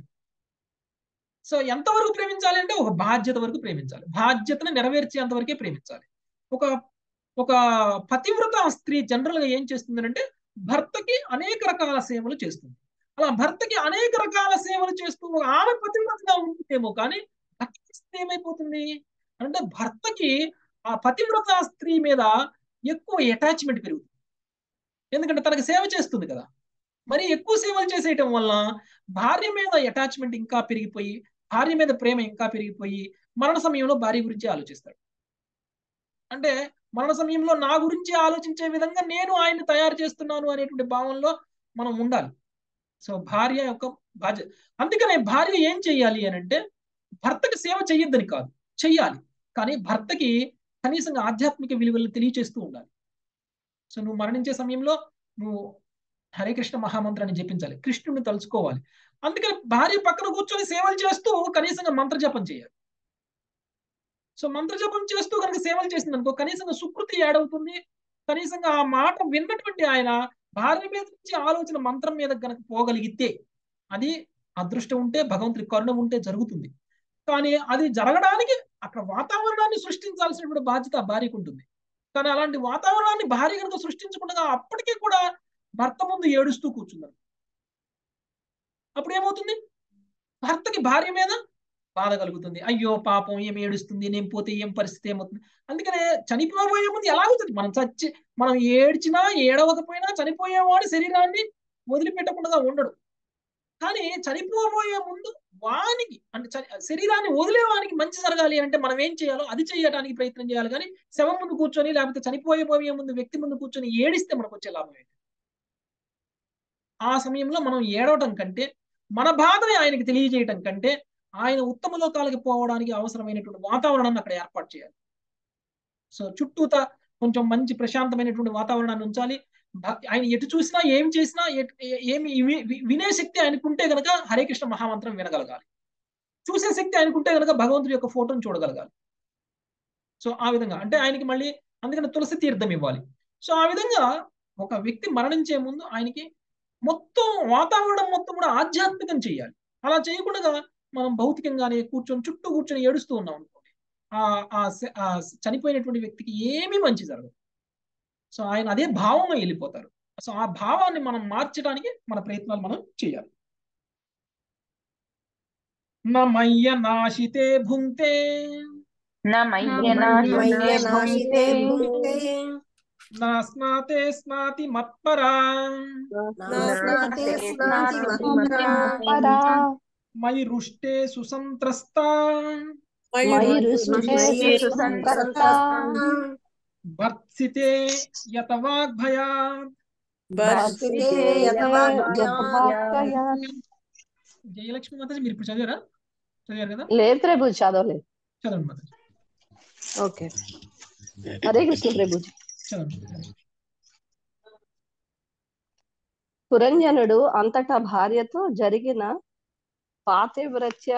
సో ఎంతవరకు ప్రేమించాలి అంటే ఒక బాధ్యత వరకు ప్రేమించాలి, బాధ్యతను నెరవేర్చేంత వరకే ప్రేమించాలి. ఒక ఒక పతివ్రత స్త్రీ జనరల్ గా ఏం చేస్తుందంటే భర్తకి అనేక రకాల సేవలు చేస్తుంది. అలా భర్తకి అనేక రకాల సేవలు చేస్తూ ఆమె పతివ్రతగా ఉంటుందేమో, కానీ భర్త ఏమైపోతుంది అంటే భర్తకి ఆ పతివ్రత స్త్రీ మీద ఎక్కువ అటాచ్మెంట్ పెరుగుతుంది. ఎందుకంటే తనకి సేవ చేస్తుంది కదా. మరి ఎక్కువ సేవలు చేసేయటం వల్ల భార్య మీద అటాచ్మెంట్ ఇంకా పెరిగిపోయి, భార్య మీద ప్రేమ ఇంకా పెరిగిపోయి మరణ సమయంలో భార్య గురించి ఆలోచిస్తాడు. అంటే మరణ సమయంలో నా గురించి ఆలోచించే విధంగా నేను ఆయన్ని తయారు చేస్తున్నాను అనేటువంటి భావంలో మనం ఉండాలి. సో భార్య యొక్క బాధ్యత. అందుకనే భార్య ఏం చెయ్యాలి అని అంటే భర్తకి సేవ చెయ్యొద్దని కాదు, చెయ్యాలి, కానీ భర్తకి కనీసం ఆధ్యాత్మిక విలువలను తెలియచేస్తూ ఉండాలి. సో నువ్వు మరణించే సమయంలో నువ్వు హరే కృష్ణ మహామంత్రాన్ని జపించాలి, కృష్ణుని తలుచుకోవాలి. అందుకని భార్య పక్కన కూర్చొని సేవలు చేస్తూ కనీసంగా మంత్రజపం చేయాలి. సో మంత్రజపం చేస్తూ కనుక సేవలు చేసింది అనుకో కనీసంగా సుకృతి ఏడవుతుంది. కనీసంగా ఆ మాట విన్నటువంటి ఆయన భార్య మీద నుంచి ఆలోచన మంత్రం మీద కనుక పోగలిగితే అది అదృష్టం ఉంటే, భగవంతుడి కరుణ ఉంటే జరుగుతుంది. కానీ అది జరగడానికి అక్కడ వాతావరణాన్ని సృష్టించాల్సినటువంటి బాధ్యత భార్యకు ఉంటుంది. కానీ అలాంటి వాతావరణాన్ని భార్య కనుక సృష్టించకుండా అప్పటికీ కూడా భర్త ముందు ఏడుస్తూ కూర్చున్నారు, అప్పుడు ఏమవుతుంది? భర్తకి భార్య మీద బాధ కలుగుతుంది. అయ్యో పాపం ఏం ఏడుస్తుంది, నేను పోతే ఏం పరిస్థితి ఏమవుతుంది. అందుకనే చనిపోబోయే ముందు ఎలాగవుతుంది, మనం చచ్చి మనం ఏడ్చినా ఏడవకపోయినా చనిపోయేవాడి శరీరాన్ని వదిలిపెట్టకుండా ఉండడు. కానీ చనిపోబోయే ముందు వానికి అంటే శరీరాన్ని వదిలేవానికి మంచి జరగాలి అంటే మనం ఏం చేయాలో అది చేయడానికి ప్రయత్నం చేయాలి. కానీ శవం ముందు కూర్చొని లేకపోతే చనిపోయే ముందు వ్యక్తి ముందు కూర్చొని ఏడిస్తే మనకు వచ్చే లాభం ఏంటి? ఆ సమయంలో మనం ఏడవటం కంటే, మన బాధని ఆయనకి తెలియజేయటం కంటే ఆయన ఉత్తమ లోకాలకి పోవడానికి అవసరమైనటువంటి వాతావరణాన్ని అక్కడ ఏర్పాటు చేయాలి. సో చుట్టూత కొంచెం మంచి ప్రశాంతమైనటువంటి వాతావరణాన్ని ఉంచాలి. ఆయన ఎటు చూసినా ఏం చేసినా ఏమి వినే శక్తి ఆయనకుంటే గనక హరే కృష్ణ మహామంత్రం వినగలగాలి. చూసే శక్తి ఆయనకుంటే గనక భగవంతుడి యొక్క ఫోటోను చూడగలగాలి. సో ఆ విధంగా అంటే ఆయనకి మళ్ళీ అందుకని తులసి తీర్థం ఇవ్వాలి. సో ఆ విధంగా ఒక వ్యక్తి మరణించే ముందు ఆయనకి మొత్తం వాతావరణం మొత్తం కూడా ఆధ్యాత్మికం చేయాలి. అలా చేయకుండా మనం భౌతికంగానే కూర్చొని చుట్టూ కూర్చొని ఏడుస్తూ ఉన్నాం అనుకోండి, ఆ చనిపోయినటువంటి వ్యక్తికి ఏమీ మంచి జరగదు. సో ఆయన అదే భావంలో వెళ్ళిపోతారు. సో ఆ భావాన్ని మనం మార్చడానికి మన ప్రయత్నాలు మనం చేయాలి. నమయ్య నాశితే భుంక్తే నా స్నాతే స్నాతి మత్పరా మయి రుష్టే సుసంత్రస్తా భర్త్సితే యత వాగ్భయాత్. జయలక్ష్మి మాతాజీ మీరు ఇప్పుడు చదివారా? చదివారు కదా? లేదు ప్రభు, చదవలేదు. చదవండి మాతాజీ. ఓకే, హరే కృష్ణ ప్రభుజీ. చదవండి. పురంజనుడు అంతటా భార్యతో జరిగిన పాతివ్రత్య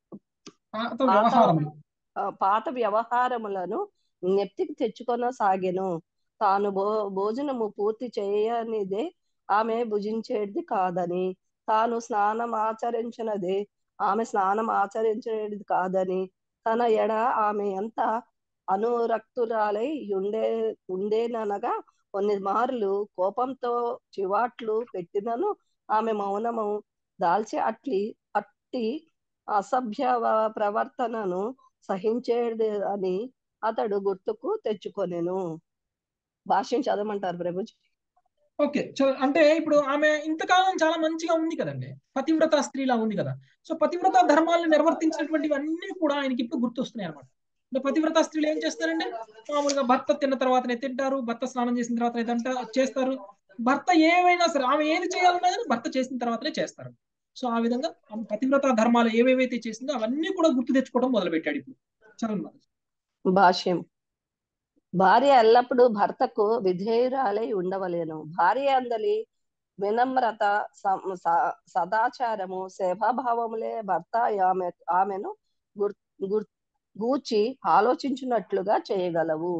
పాత వ్యవహారములను నెప్తికి తెచ్చుకొన సాగెను. తాను భో భోజనము పూర్తి చేయనిదే ఆమె భుజించేది కాదని, తాను స్నానం ఆచరించినదే ఆమె స్నానం ఆచరించేది కాదని, తన ఎడ ఆమె ఎంత అనురక్తురాలై ఉండే ఉండేననగా కొన్ని మార్లు కోపంతో చివాట్లు పెట్టినను ఆమె మౌనము దాల్చి అట్లి అట్టి అసభ్య ప్రవర్తనను సహించేది అని అతడు గుర్తుకు తెచ్చుకొనెను. భాష్యం చదవమంటారు ప్రభుజీ? ఓకే. చ అంటే ఇప్పుడు ఆమె ఇంతకాలం చాలా మంచిగా ఉంది కదండీ. పతివ్రత స్త్రీలా ఉంది కదా! సో, పతివ్రత ధర్మాలను నిర్వర్తించినటువంటివన్నీ కూడా ఆయనకి ఇప్పుడు గుర్తొస్తున్నాయన్నమాట. అంటే పతివ్రత స్త్రీలు ఏం చేస్తారంటే, మామూలుగా భర్త తిన్న తర్వాతనే తింటారు. భర్త స్నానం చేసిన తర్వాతనే తంట చేస్తారు. భర్త ఏమైనా సరే, ఆమె ఏది చేయాలన్నా గాని భర్త చేసిన తర్వాతనే చేస్తారు. సో, ఆ విధంగా ఆమె పతివ్రత ధర్మాలు ఏవేవైతే చేసిందో అవన్నీ కూడా గుర్తు తెచ్చుకోవడం మొదలుపెట్టాడు ఇప్పుడు. చదవండి మాతాజీ. భాష్యం. భార్య ఎల్లప్పుడూ భర్తకు విధేయురాలై ఉండవలేను. భార్య అందలి వినమ్రత, సం- స- సదాచారము, సేవాభావములే భర్త ఆమె ఆమెను గుర్ గుర్ గూర్చి ఆలోచించున్నట్లుగా చేయగలవు.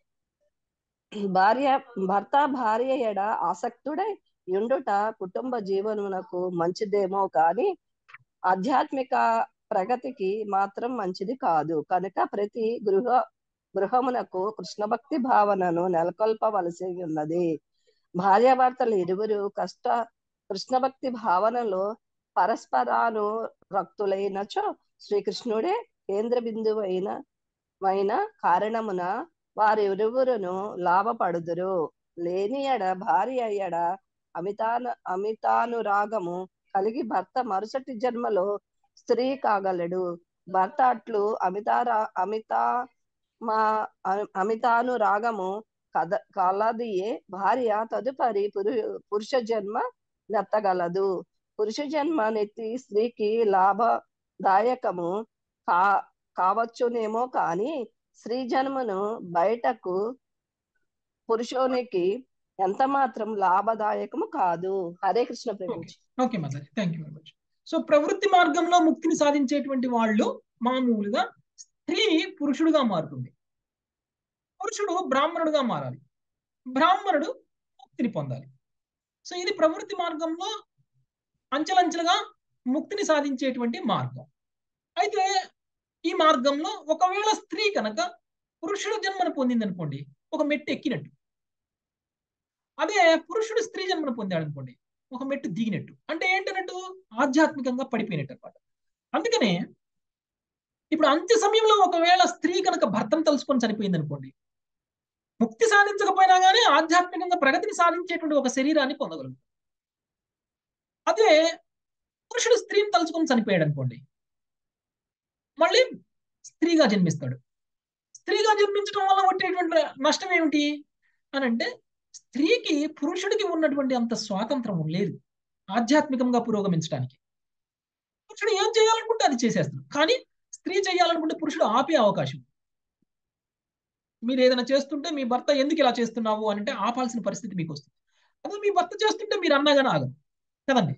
భార్య భర్త భార్య ఎడ ఆసక్తుడై ఉండుట కుటుంబ జీవనమునకు మంచిదేమో కాని ఆధ్యాత్మిక ప్రగతికి మాత్రం మంచిది కాదు. కనుక ప్రతి గృహ గృహమునకు కృష్ణ భక్తి భావనను నెలకొల్పవలసి ఉన్నది. భార్యాభర్తలు ఇరువురు కష్ట కృష్ణ భక్తి భావనలో పరస్పరాను రక్తులైనచో శ్రీకృష్ణుడే కేంద్ర బిందువు అయిన అయిన కారణమున వారిరువురును లాభపడుదురు. లేని ఎడ భార్య ఎడ అమితాను అమితానురాగము కలిగి భర్త మరుసటి జన్మలో స్త్రీ కాగలడు. భర్త అట్లు అమితారా అమితా మా అమితానురాగము కద కలదియే భార్య తదుపరి పురు పురుష జన్మ నెత్తగలదు. పురుష జన్మ నెత్తి స్త్రీకి లాభదాయకము కా కావచ్చునేమో కానీ స్త్రీ జన్మను బయటకు పురుషునికి ఎంత మాత్రం లాభదాయకము కాదు. Hare Krishna Prabhuji. Okay Mataji, thank you very much. So ప్రవృత్తి మార్గంలో ముక్తిని సాధించేటువంటి వాళ్ళు మామూలుగా స్త్రీ పురుషుడుగా మారుతుంది, పురుషుడు బ్రాహ్మణుడుగా మారాలి, బ్రాహ్మణుడు ముక్తిని పొందాలి. సో ఇది ప్రవృత్తి మార్గంలో అంచెలంచెలుగా ముక్తిని సాధించేటువంటి మార్గం. అయితే ఈ మార్గంలో ఒకవేళ స్త్రీ కనుక పురుషుడు జన్మను పొందింది అనుకోండి, ఒక మెట్టు ఎక్కినట్టు. అదే పురుషుడు స్త్రీ జన్మను పొందాడు అనుకోండి, ఒక మెట్టు దిగినట్టు. అంటే ఏంటన్నట్టు ఆధ్యాత్మికంగా పడిపోయినట్టు అనమాట. అందుకనే ఇప్పుడు అంత్య సమయంలో ఒకవేళ స్త్రీ కనుక భర్తను తలుసుకొని చనిపోయింది అనుకోండి, ముక్తి సాధించకపోయినా కానీ ఆధ్యాత్మికంగా ప్రగతిని సాధించేటువంటి ఒక శరీరాన్ని పొందగలుగుతాడు. అదే పురుషుడు స్త్రీని తలుచుకొని చనిపోయాడు అనుకోండి, మళ్ళీ స్త్రీగా జన్మిస్తాడు. స్త్రీగా జన్మించడం వల్ల వచ్చేటువంటి నష్టం ఏమిటి అని అంటే, స్త్రీకి పురుషుడికి ఉన్నటువంటి అంత స్వాతంత్రం లేదు ఆధ్యాత్మికంగా పురోగమించడానికి. పురుషుడు ఏం చేయాలనుకుంటే అది చేసేస్తాడు, కానీ స్త్రీ చేయాలనుకుంటే పురుషుడు ఆపే అవకాశం. మీరు ఏదైనా చేస్తుంటే మీ భర్త ఎందుకు ఇలా చేస్తున్నావు అని అంటే ఆపాల్సిన పరిస్థితి మీకు వస్తుంది. అదే మీ భర్త చేస్తుంటే మీరు అన్నాగానే ఆగదు కదండి.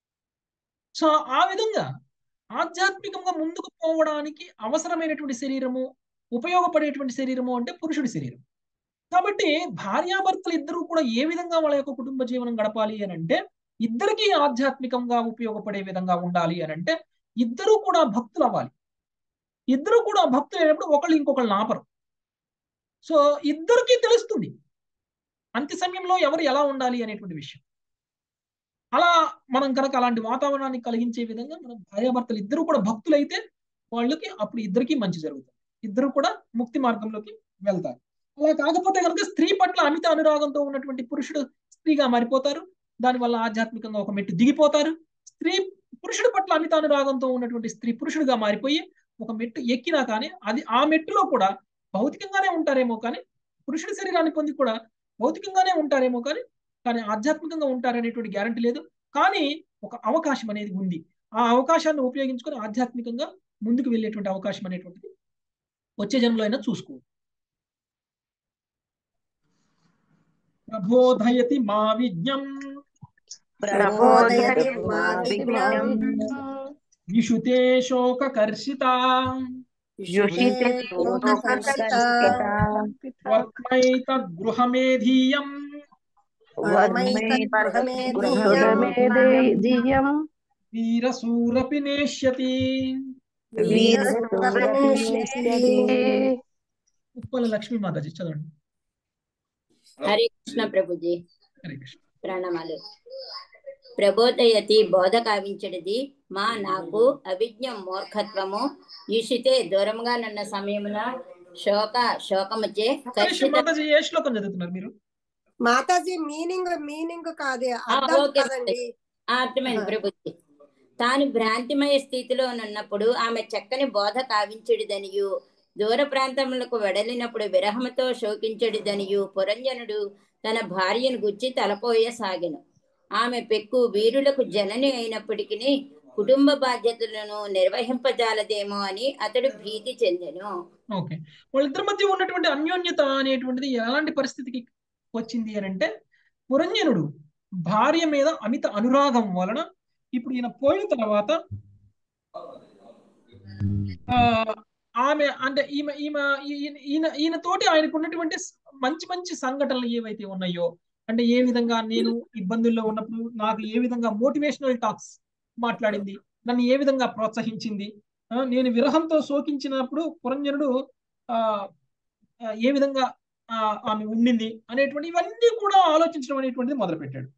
సో ఆ విధంగా ఆధ్యాత్మికంగా ముందుకు పోవడానికి అవసరమైనటువంటి శరీరము, ఉపయోగపడేటువంటి శరీరము అంటే పురుషుడి శరీరం. కాబట్టి భార్యాభర్తలు ఇద్దరూ కూడా ఏ విధంగా వాళ్ళ యొక్క కుటుంబ జీవనం గడపాలి అని అంటే, ఇద్దరికీ ఆధ్యాత్మికంగా ఉపయోగపడే విధంగా ఉండాలి అని అంటే ఇద్దరూ కూడా భక్తులు అవ్వాలి. ఇద్దరు కూడా భక్తులు అయినప్పుడు ఒకళ్ళు ఇంకొకళ్ళు ఆపరు. సో ఇద్దరికీ తెలుస్తుంది అంత్య సమయంలో ఎవరు ఎలా ఉండాలి అనేటువంటి విషయం. అలా మనం కనుక అలాంటి వాతావరణాన్ని కలిగించే విధంగా మనం భార్యాభర్తలు ఇద్దరు కూడా భక్తులైతే వాళ్ళకి అప్పుడు ఇద్దరికీ మంచి జరుగుతుంది, ఇద్దరు కూడా ముక్తి మార్గంలోకి వెళ్తారు. అలా కాకపోతే కనుక స్త్రీ పట్ల అమిత అనురాగంతో ఉన్నటువంటి పురుషుడు స్త్రీగా మారిపోతారు, దానివల్ల ఆధ్యాత్మికంగా ఒక మెట్టు దిగిపోతారు. స్త్రీ పురుషుడి పట్ల అమిత అనురాగంతో ఉన్నటువంటి స్త్రీ పురుషుడిగా మారిపోయి ఒక మెట్టు ఎక్కినా కానీ అది ఆ మెట్టులో కూడా భౌతికంగానే ఉంటారేమో కానీ, పురుషుడి శరీరాన్ని పొంది కూడా భౌతికంగానే ఉంటారేమో కానీ కానీ ఆధ్యాత్మికంగా ఉంటారనేటువంటి గ్యారంటీ లేదు. కానీ ఒక అవకాశం అనేది ఉంది. ఆ అవకాశాన్ని ఉపయోగించుకొని ఆధ్యాత్మికంగా ముందుకు వెళ్ళేటువంటి అవకాశం అనేటువంటిది వచ్చే జన్మలో అయినా చూసుకో. ప్రబోధయతి మా విజ్ఞం విషుతే శోకకర్షిత వర్త్మై తద్గృహమేధీయం వీరసూరపి నేష్యతి. ఉప్పల లక్ష్మీ మాతాజీ చదవండి. హరే కృష్ణ ప్రభుజీ. హరే కృష్ణ. ప్రణామాలు. ప్రబోధయతి బోధ కావించడిది మా నాకు అవిజ్ఞం మూర్ఖత్వము ఈషితే దూరంగా నున్న సమయమున శోక శోకముచే మాతాజీ ఏ శ్లోకం చదువుతున్నారు మీరు? మాతాజీ మీనింగ్ మీనింగ్ కాదు, ఆ, అర్థం ఓకే కాదండి. ఆ, అర్థమైంది ఆహా. ప్రభుజీ. తాను భ్రాంతిమయ స్థితిలో నున్నప్పుడు ఆమె చక్కని బోధ కావించెడిదనియు, దూర ప్రాంతములకు వెడలినప్పుడు విరహముతో శోకించెడిదనియు పురంజనుడు తన భార్యను గుచ్చి తలపోయసాగెను. ఆమె పెక్కు వీరులకు జనని అయినప్పటికీ కుటుంబ బాధ్యతలను నిర్వహింపజాలదేమో అని అతడు భీతి చెందెను. ఓకే, వాళ్ళిద్దరి మధ్య ఉన్నటువంటి అన్యోన్యత అనేటువంటిది ఎలాంటి పరిస్థితికి వచ్చింది అని అంటే, పురంజనుడు భార్య మీద అమిత అనురాగం వలన ఇప్పుడు ఈయన పోయిన తర్వాత ఆ ఆమె అంటే ఈమె ఈమె ఈయన ఈయన ఈయనతోటి ఆయనకు ఉన్నటువంటి మంచి మంచి సంఘటనలు ఏవైతే ఉన్నాయో, అంటే ఏ విధంగా నేను ఇబ్బందుల్లో ఉన్నప్పుడు నాకు ఏ విధంగా మోటివేషనల్ టాక్స్ మాట్లాడింది, నన్ను ఏ విధంగా ప్రోత్సహించింది, ఆ, నేను విరహంతో శోకించినప్పుడు పురంజనుడు ఆ ఏ విధంగా ఆ, ఆమె ఉండింది అనేటువంటి ఇవన్నీ కూడా ఆలోచించడం అనేటువంటిది మొదలుపెట్టాడు.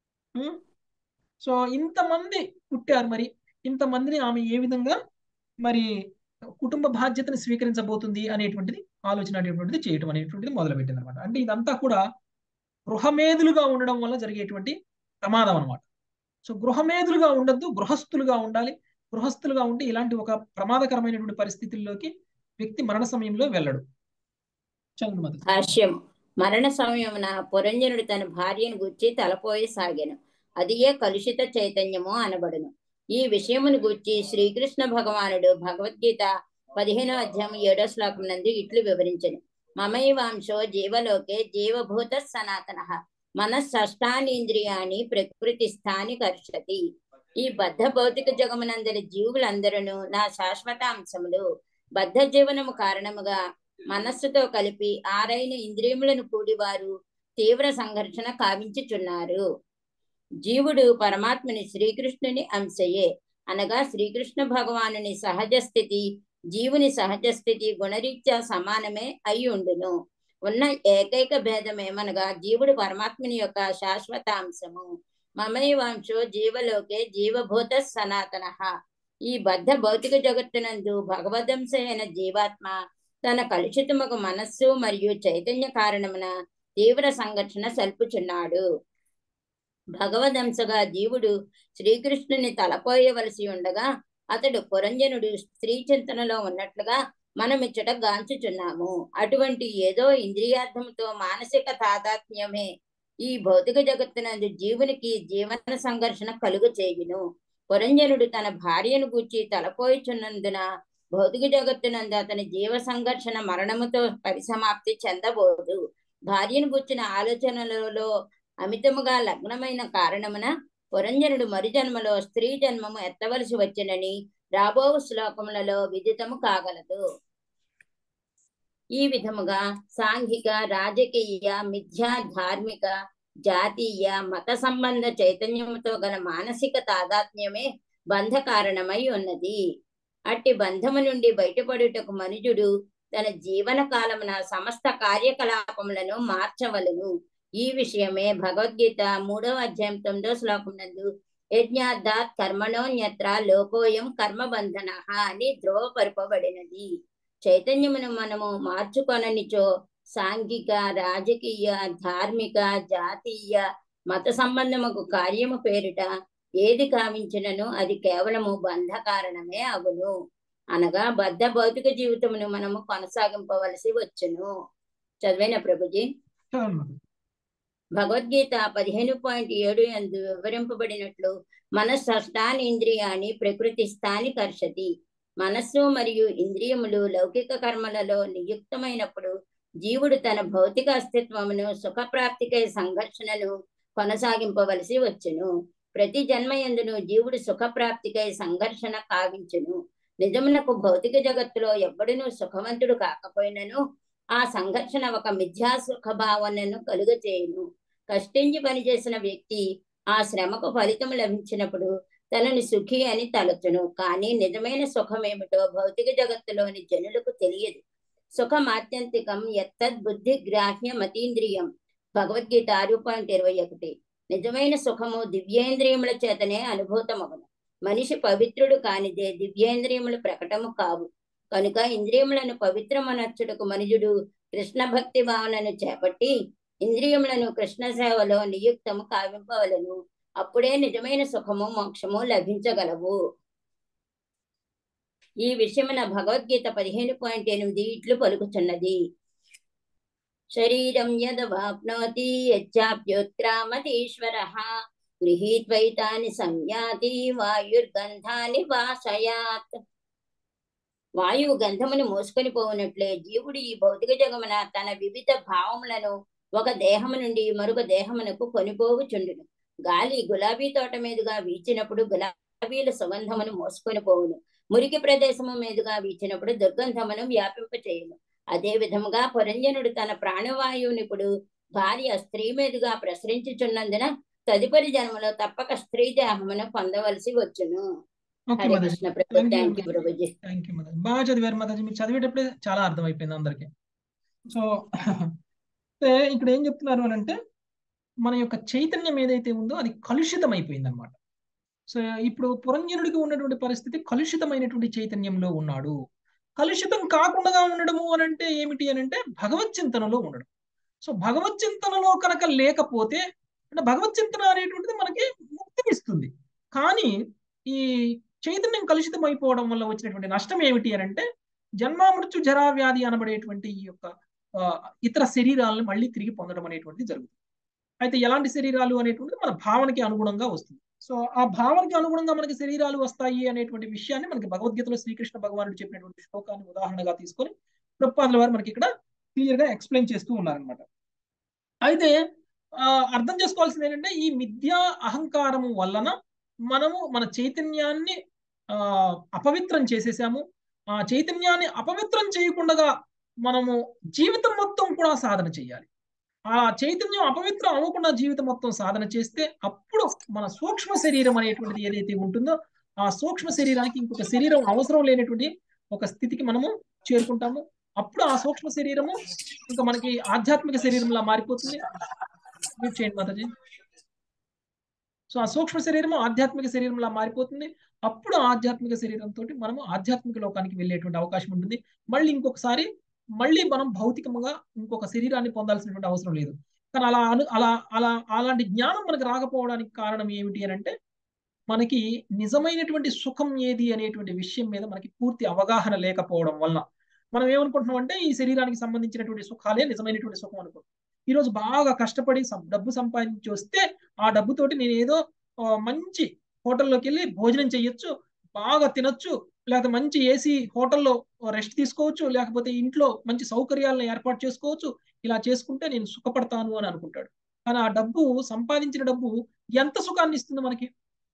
సో ఇంతమంది పుట్టారు, మరి ఇంతమందిని ఆమె ఏ విధంగా మరి కుటుంబ బాధ్యతను స్వీకరించబోతుంది అనేటువంటిది ఆలోచన అనేటువంటిది చేయటం అనేటువంటిది మొదలుపెట్టింది అనమాట. అంటే ఇదంతా కూడా గృహమేధులుగా ఉండడం వల్ల జరిగేటువంటి ప్రమాదం అనమాట. సో గృహమేధులుగా ఉండద్దు, గృహస్థులుగా ఉండాలి. గృహస్థులుగా ఉంటే ఇలాంటి ఒక ప్రమాదకరమైనటువంటి పరిస్థితుల్లోకి వ్యక్తి మరణ సమయంలో వెళ్ళడు. చంద్రమతి భాష్యం. మరణ సమయమున పురంజనుడు తన భార్యను గుర్చి తలపోయసాగెను. అది ఏ కలుషిత చైతన్యము అనబడును. ఈ విషయమును గూర్చి శ్రీకృష్ణ భగవానుడు భగవద్గీత పదిహేనో అధ్యాయం ఏడో శ్లోకం నందు ఇట్లు వివరించెను. మమైవాంశో జీవలోకే జీవభూత సనాతన మనస్సష్టానీంద్రియాణి ప్రకృతి స్థాని కర్షతి. ఈ బద్ధ భౌతిక జగమునందరి జీవులందరూ నా శాశ్వత అంశములు. బద్ధ జీవనము కారణముగా మనస్సుతో కలిపి ఆరైన ఇంద్రియములను కూడివారు తీవ్ర సంఘర్షణ కావించుచున్నారు. జీవుడు పరమాత్మని శ్రీకృష్ణుని అంశయే అనగా శ్రీకృష్ణ భగవానుని సహజ స్థితి జీవుని సహజ స్థితి గుణరీత్యా సమానమే అయి ఉండును. ఉన్న ఏకైక భేదమేమనగా జీవుడు పరమాత్మని యొక్క శాశ్వత అంశము. మమైవాంశో జీవలోకే జీవభూత సనాతన. ఈ బద్ధ భౌతిక జగత్తునందు భగవదంశ అయిన జీవాత్మ తన కలుషితముకు మనస్సు మరియు చైతన్య కారణమున తీవ్ర సంఘర్షణ సల్పుచున్నాడు. భగవదంశగా జీవుడు శ్రీకృష్ణుని తలపోయవలసి ఉండగా అతడు పురంజనుడు స్త్రీ చింతనలో ఉన్నట్లుగా మనమిచ్చట గాంచుచున్నాము. అటువంటి ఏదో ఇంద్రియార్థంతో మానసిక తాదాత్మ్యమే ఈ భౌతిక జగత్తునందు జీవునికి జీవన సంఘర్షణ కలుగు చేయును. పురంజనుడు తన భార్యను గూర్చి తలపోయిచున్నందున భౌతిక జగత్తునందు అతని జీవ సంఘర్షణ మరణముతో పరిసమాప్తి చెందబోదు. భార్యను గూర్చిన ఆలోచనలలో అమితముగా లగ్నమైన కారణమున పురంజనుడు మరు జన్మలో స్త్రీ జన్మము ఎత్తవలసి వచ్చినని రాబో శ్లోకములలో విదితము కాగలదు. ఈ విధముగా సాంఘిక రాజకీయ మిథ్యా ధార్మిక జాతీయ మత సంబంధ చైతన్యముతో గల మానసిక తాదాత్మ్యమే బంధ కారణమై ఉన్నది. అట్టి బంధము నుండి బయటపడుటకు మనుజుడు తన జీవన కాలమున సమస్త కార్యకలాపములను మార్చవలను. ఈ విషయమే భగవద్గీత మూడవ అధ్యాయం తొమ్మిదో శ్లోకం నందు యజ్ఞార్థాత్ కర్మణోన్యత్ర లోకోయం కర్మబంధన అని ధ్రువపరపబడినది. చైతన్యమును మనము మార్చుకొననిచో సాంఘిక రాజకీయ ధార్మిక జాతీయ మత సంబంధముకు కార్యము పేరిట ఏది కావించినను అది కేవలము బంధ కారణమే అగును. అనగా బద్ధ భౌతిక జీవితమును మనము కొనసాగింపవలసి వచ్చును. చదివేనా ప్రభుజీ? భగవద్గీత పదిహేను పాయింట్ ఏడు యందు వివరింపబడినట్లు మనస్సష్టాని ఇంద్రియాన్ని ప్రకృతి స్థాని కర్షతి. మనస్సు మరియు ఇంద్రియములు లౌకిక కర్మలలో నియుక్తమైనప్పుడు జీవుడు తన భౌతిక అస్తిత్వమును సుఖప్రాప్తికై సంఘర్షణను కొనసాగింపవలసి వచ్చును. ప్రతి జన్మయందును జీవుడు సుఖప్రాప్తికై సంఘర్షణ కావించును. నిజమునకు భౌతిక జగత్తులో ఎవ్వడునూ సుఖవంతుడు కాకపోయినను ఆ సంఘర్షణ ఒక మిథ్యా సుఖ భావనను కలుగచేయును. కష్టించి పనిచేసిన వ్యక్తి ఆ శ్రమకు ఫలితం లభించినప్పుడు తనని సుఖి అని తలచును. కానీ నిజమైన సుఖమేమిటో భౌతిక జగత్తులోని జనులకు తెలియదు. సుఖం ఆత్యంతికం యత్తద్ బుద్ధి గ్రాహ్య మతీంద్రియం. భగవద్గీత ఆరు పాయింట్ ఇరవై ఒకటి. నిజమైన సుఖము దివ్యేంద్రియముల చేతనే అనుభూతమగును. మనిషి పవిత్రుడు కానిదే దివ్యేంద్రియములు ప్రకటము కావు. కనుక ఇంద్రియములను పవిత్రమనర్చుటకు మనుజుడు కృష్ణ భక్తి భావనను చేపట్టి ఇంద్రియములను కృష్ణ సేవలో నియుక్తము కావింపవలను. అప్పుడే నిజమైన సుఖము మోక్షము లభించగలవు. ఈ విషయమున భగవద్గీత పదిహేను పాయింట్ ఎనిమిది ఇట్లు పలుకుచున్నది. శరీరం యదవాప్నోతి యచ్చాప్యుత్క్రామతీశ్వరః గృహీత్వైతాని సంయాతి వాయుర్గంధాని వాసయాత్. వాయువు గంధమును మోసుకొని పోవునట్లే జీవుడు ఈ భౌతిక జగమున తన వివిధ భావములను ఒక దేహము నుండి మరొక దేహమునకు కొనిపోవుచుండును. గాలి గులాబీ తోట మీదుగా వీచినప్పుడు గులాబీల సుగంధమును మోసుకొని పోవును. మురికి ప్రదేశము మీదుగా వీచినప్పుడు దుర్గంధమును వ్యాపింపచేయును. అదే విధముగా పురంజనుడు తన ప్రాణవాయువునిప్పుడు భార్య స్త్రీ మీదుగా ప్రసరించుచున్నందున తదుపరి జన్మలో తప్పక స్త్రీ దేహమును పొందవలసి వచ్చును. Okay Hare Mataji, Krishna prabhu. Thank you thank you Prabhuji. Thank you Mataji. బాగా చదివారు మాతాజీ, మీరు చదివేటప్పుడే చాలా అర్థమైపోయింది అందరికి. సో అంటే ఇక్కడ ఏం చెప్తున్నారు అని అంటే, మన యొక్క చైతన్యం ఏదైతే ఉందో అది కలుషితం అయిపోయింది అనమాట. సో ఇప్పుడు పురంజనుడికి ఉన్నటువంటి పరిస్థితి కలుషితమైనటువంటి చైతన్యంలో ఉన్నాడు. కలుషితం కాకుండా ఉండడము అని అంటే ఏమిటి అని అంటే భగవత్ చింతనలో ఉండడం. సో భగవత్ చింతనలో కనుక లేకపోతే అంటే భగవత్ చింతన అనేటువంటిది మనకి ముక్తినిస్తుంది. కానీ ఈ చైతన్యం కలుషితం అయిపోవడం వల్ల వచ్చినటువంటి నష్టం ఏమిటి అని అంటే జన్మ మృత్యు జరా వ్యాధి అనబడేటువంటి ఈ యొక్క ఇతర శరీరాలను మళ్ళీ తిరిగి పొందడం అనేటువంటిది జరుగుతుంది. అయితే ఎలాంటి శరీరాలు అనేటువంటిది మన భావనకి అనుగుణంగా వస్తుంది. సో ఆ భావనకి అనుగుణంగా మనకి శరీరాలు వస్తాయి అనేటువంటి విషయాన్ని మనకి భగవద్గీతలో శ్రీకృష్ణ భగవానుడు చెప్పినటువంటి శ్లోకాన్ని ఉదాహరణగా తీసుకొని ప్రభుపాదుల వారు మనకి ఇక్కడ క్లియర్ గా ఎక్స్ప్లెయిన్ చేస్తూ ఉన్నారనమాట. అయితే ఆ అర్థం చేసుకోవాల్సింది ఏంటంటే ఈ మిథ్యా అహంకారము వలన మనము మన చైతన్యాన్ని ఆ అపవిత్రం చేసేసాము. ఆ చైతన్యాన్ని అపవిత్రం చేయకుండా మనము జీవితం మొత్తం కూడా సాధన చేయాలి. ఆ చైతన్యం అపవిత్రం అవ్వకుండా జీవితం మొత్తం సాధన చేస్తే అప్పుడు మన సూక్ష్మ శరీరం అనేటువంటిది ఏదైతే ఉంటుందో ఆ సూక్ష్మ శరీరానికి ఇంకొక శరీరం అవసరం లేనటువంటి ఒక స్థితికి మనము చేరుకుంటాము. అప్పుడు ఆ సూక్ష్మ శరీరము ఇంకా మనకి ఆధ్యాత్మిక శరీరంలా మారిపోతుంది. మీరు చేయండి మాతాజీ. సో ఆ సూక్ష్మ శరీరము ఆధ్యాత్మిక శరీరంలా మారిపోతుంది. అప్పుడు ఆధ్యాత్మిక శరీరంతో మనము ఆధ్యాత్మిక లోకానికి వెళ్ళేటువంటి అవకాశం ఉంటుంది. మళ్ళీ ఇంకొకసారి మళ్ళీ మనం భౌతికంగా ఇంకొక శరీరాన్ని పొందాల్సినటువంటి అవసరం లేదు. కానీ అలా అను అలా అలా అలాంటి జ్ఞానం మనకు రాకపోవడానికి కారణం ఏమిటి అని అంటే మనకి నిజమైనటువంటి సుఖం ఏది అనేటువంటి విషయం మీద మనకి పూర్తి అవగాహన లేకపోవడం వలన మనం ఏమనుకుంటున్నాం అంటే ఈ శరీరానికి సంబంధించినటువంటి సుఖాలే నిజమైనటువంటి సుఖం అనుకుంటున్నాం. ఈరోజు బాగా కష్టపడి డబ్బు సంపాదించి వస్తే ఆ డబ్బుతోటి నేను ఏదో మంచి హోటల్లోకి వెళ్ళి భోజనం చేయొచ్చు, బాగా తినొచ్చు, లేకపోతే మంచి ఏసీ హోటల్లో రెస్ట్ తీసుకోవచ్చు, లేకపోతే ఇంట్లో మంచి సౌకర్యాలను ఏర్పాటు చేసుకోవచ్చు. ఇలా చేసుకుంటే నేను సుఖపడతాను అని అనుకుంటాడు. కానీ ఆ డబ్బు సంపాదించిన డబ్బు ఎంత సుఖాన్ని ఇస్తుంది మనకి?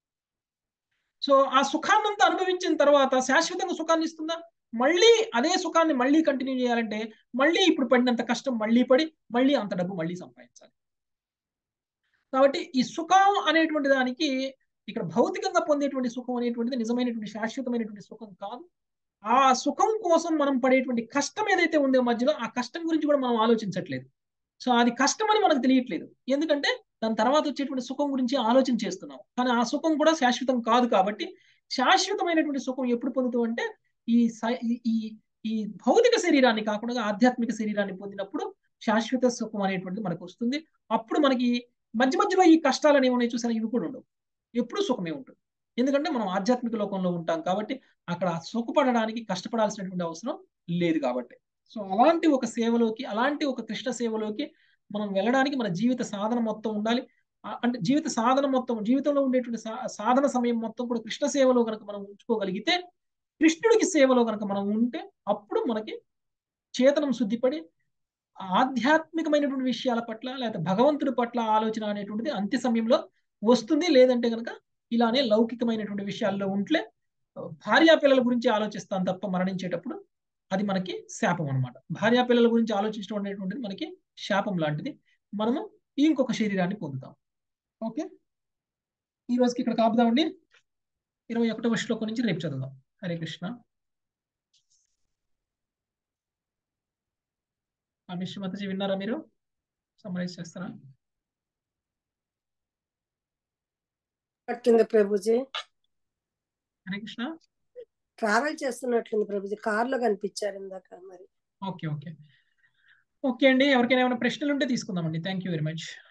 సో ఆ సుఖాన్నంతా అనుభవించిన తర్వాత శాశ్వతంగా సుఖాన్ని ఇస్తుందా? మళ్ళీ అదే సుఖాన్ని మళ్ళీ కంటిన్యూ చేయాలంటే మళ్ళీ ఇప్పుడు పడినంత కష్టం మళ్ళీ పడి మళ్ళీ అంత డబ్బు మళ్ళీ సంపాదించాలి. కాబట్టి ఈ సుఖం అనేటువంటి దానికి ఇక్కడ భౌతికంగా పొందేటువంటి సుఖం అనేటువంటిది నిజమైనటువంటి శాశ్వతమైనటువంటి సుఖం కాదు. ఆ సుఖం కోసం మనం పడేటువంటి కష్టం ఏదైతే ఉందో మధ్యలో ఆ కష్టం గురించి కూడా మనం ఆలోచించట్లేదు. సో అది కష్టం అని మనకు తెలియట్లేదు. ఎందుకంటే దాని తర్వాత వచ్చేటువంటి సుఖం గురించి ఆలోచన చేస్తున్నాం. కానీ ఆ సుఖం కూడా శాశ్వతం కాదు. కాబట్టి శాశ్వతమైనటువంటి సుఖం ఎప్పుడు పొందుతాం అంటే ఈ ఈ ఈ భౌతిక శరీరాన్ని కాకుండా ఆధ్యాత్మిక శరీరాన్ని పొందినప్పుడు శాశ్వత సుఖం అనేటువంటిది మనకు వస్తుంది. అప్పుడు మనకి మధ్య మధ్యలో ఈ కష్టాలు అనేవి చూసారా, ఇవి కూడా ఉండవు. ఎప్పుడు సుఖమే ఉంటుంది. ఎందుకంటే మనం ఆధ్యాత్మిక లోకంలో ఉంటాం కాబట్టి అక్కడ సుఖపడడానికి కష్టపడాల్సినటువంటి అవసరం లేదు కాబట్టి. సో అలాంటి ఒక సేవలోకి అలాంటి ఒక కృష్ణ సేవలోకి మనం వెళ్ళడానికి మన జీవిత సాధన మొత్తం ఉండాలి. అంటే జీవిత సాధన మొత్తం జీవితంలో ఉండేటువంటి సాధన సమయం మొత్తం కూడా కృష్ణ సేవలో కనుక మనం ఉంచుకోగలిగితే, కృష్ణుడికి సేవలో కనుక మనం ఉంటే అప్పుడు మనకి చేతనం శుద్ధిపడి ఆధ్యాత్మికమైనటువంటి విషయాల పట్ల లేకపోతే భగవంతుడి పట్ల ఆలోచన అనేటువంటిది అంత్య సమయంలో వస్తుంది. లేదంటే కనుక ఇలానే లౌకికమైనటువంటి విషయాల్లో ఉంటే భార్యా పిల్లల గురించి ఆలోచిస్తాం తప్ప మరణించేటప్పుడు అది మనకి శాపం అనమాట. భార్యా పిల్లల గురించి ఆలోచించడం అనేటువంటిది మనకి శాపం లాంటిది. మనము ఇంకొక శరీరాన్ని పొందుతాం. ఓకే, ఈ రోజుకి ఇక్కడ కాపుదామండి. ఇరవై ఒకటవ శ్లోకం నుంచి రేపు చదువుదాం. హరే కృష్ణ. అమిష్మతజీ విన్నారా? మీరు సమ్మరైజ్ చేస్తారా? పట్టింది ప్రభుజీ. హరే కృష్ణ. ట్రావెల్ చేస్తున్నట్లుంది ప్రభుజీ, కార్ లో కనిపించారు ఇందాక. మరి ఓకే ఓకే ఓకే అండి, ఎవరికైనా ఏమైనా ప్రశ్నలు ఉంటే తీసుకుందామండి. Thank you very much.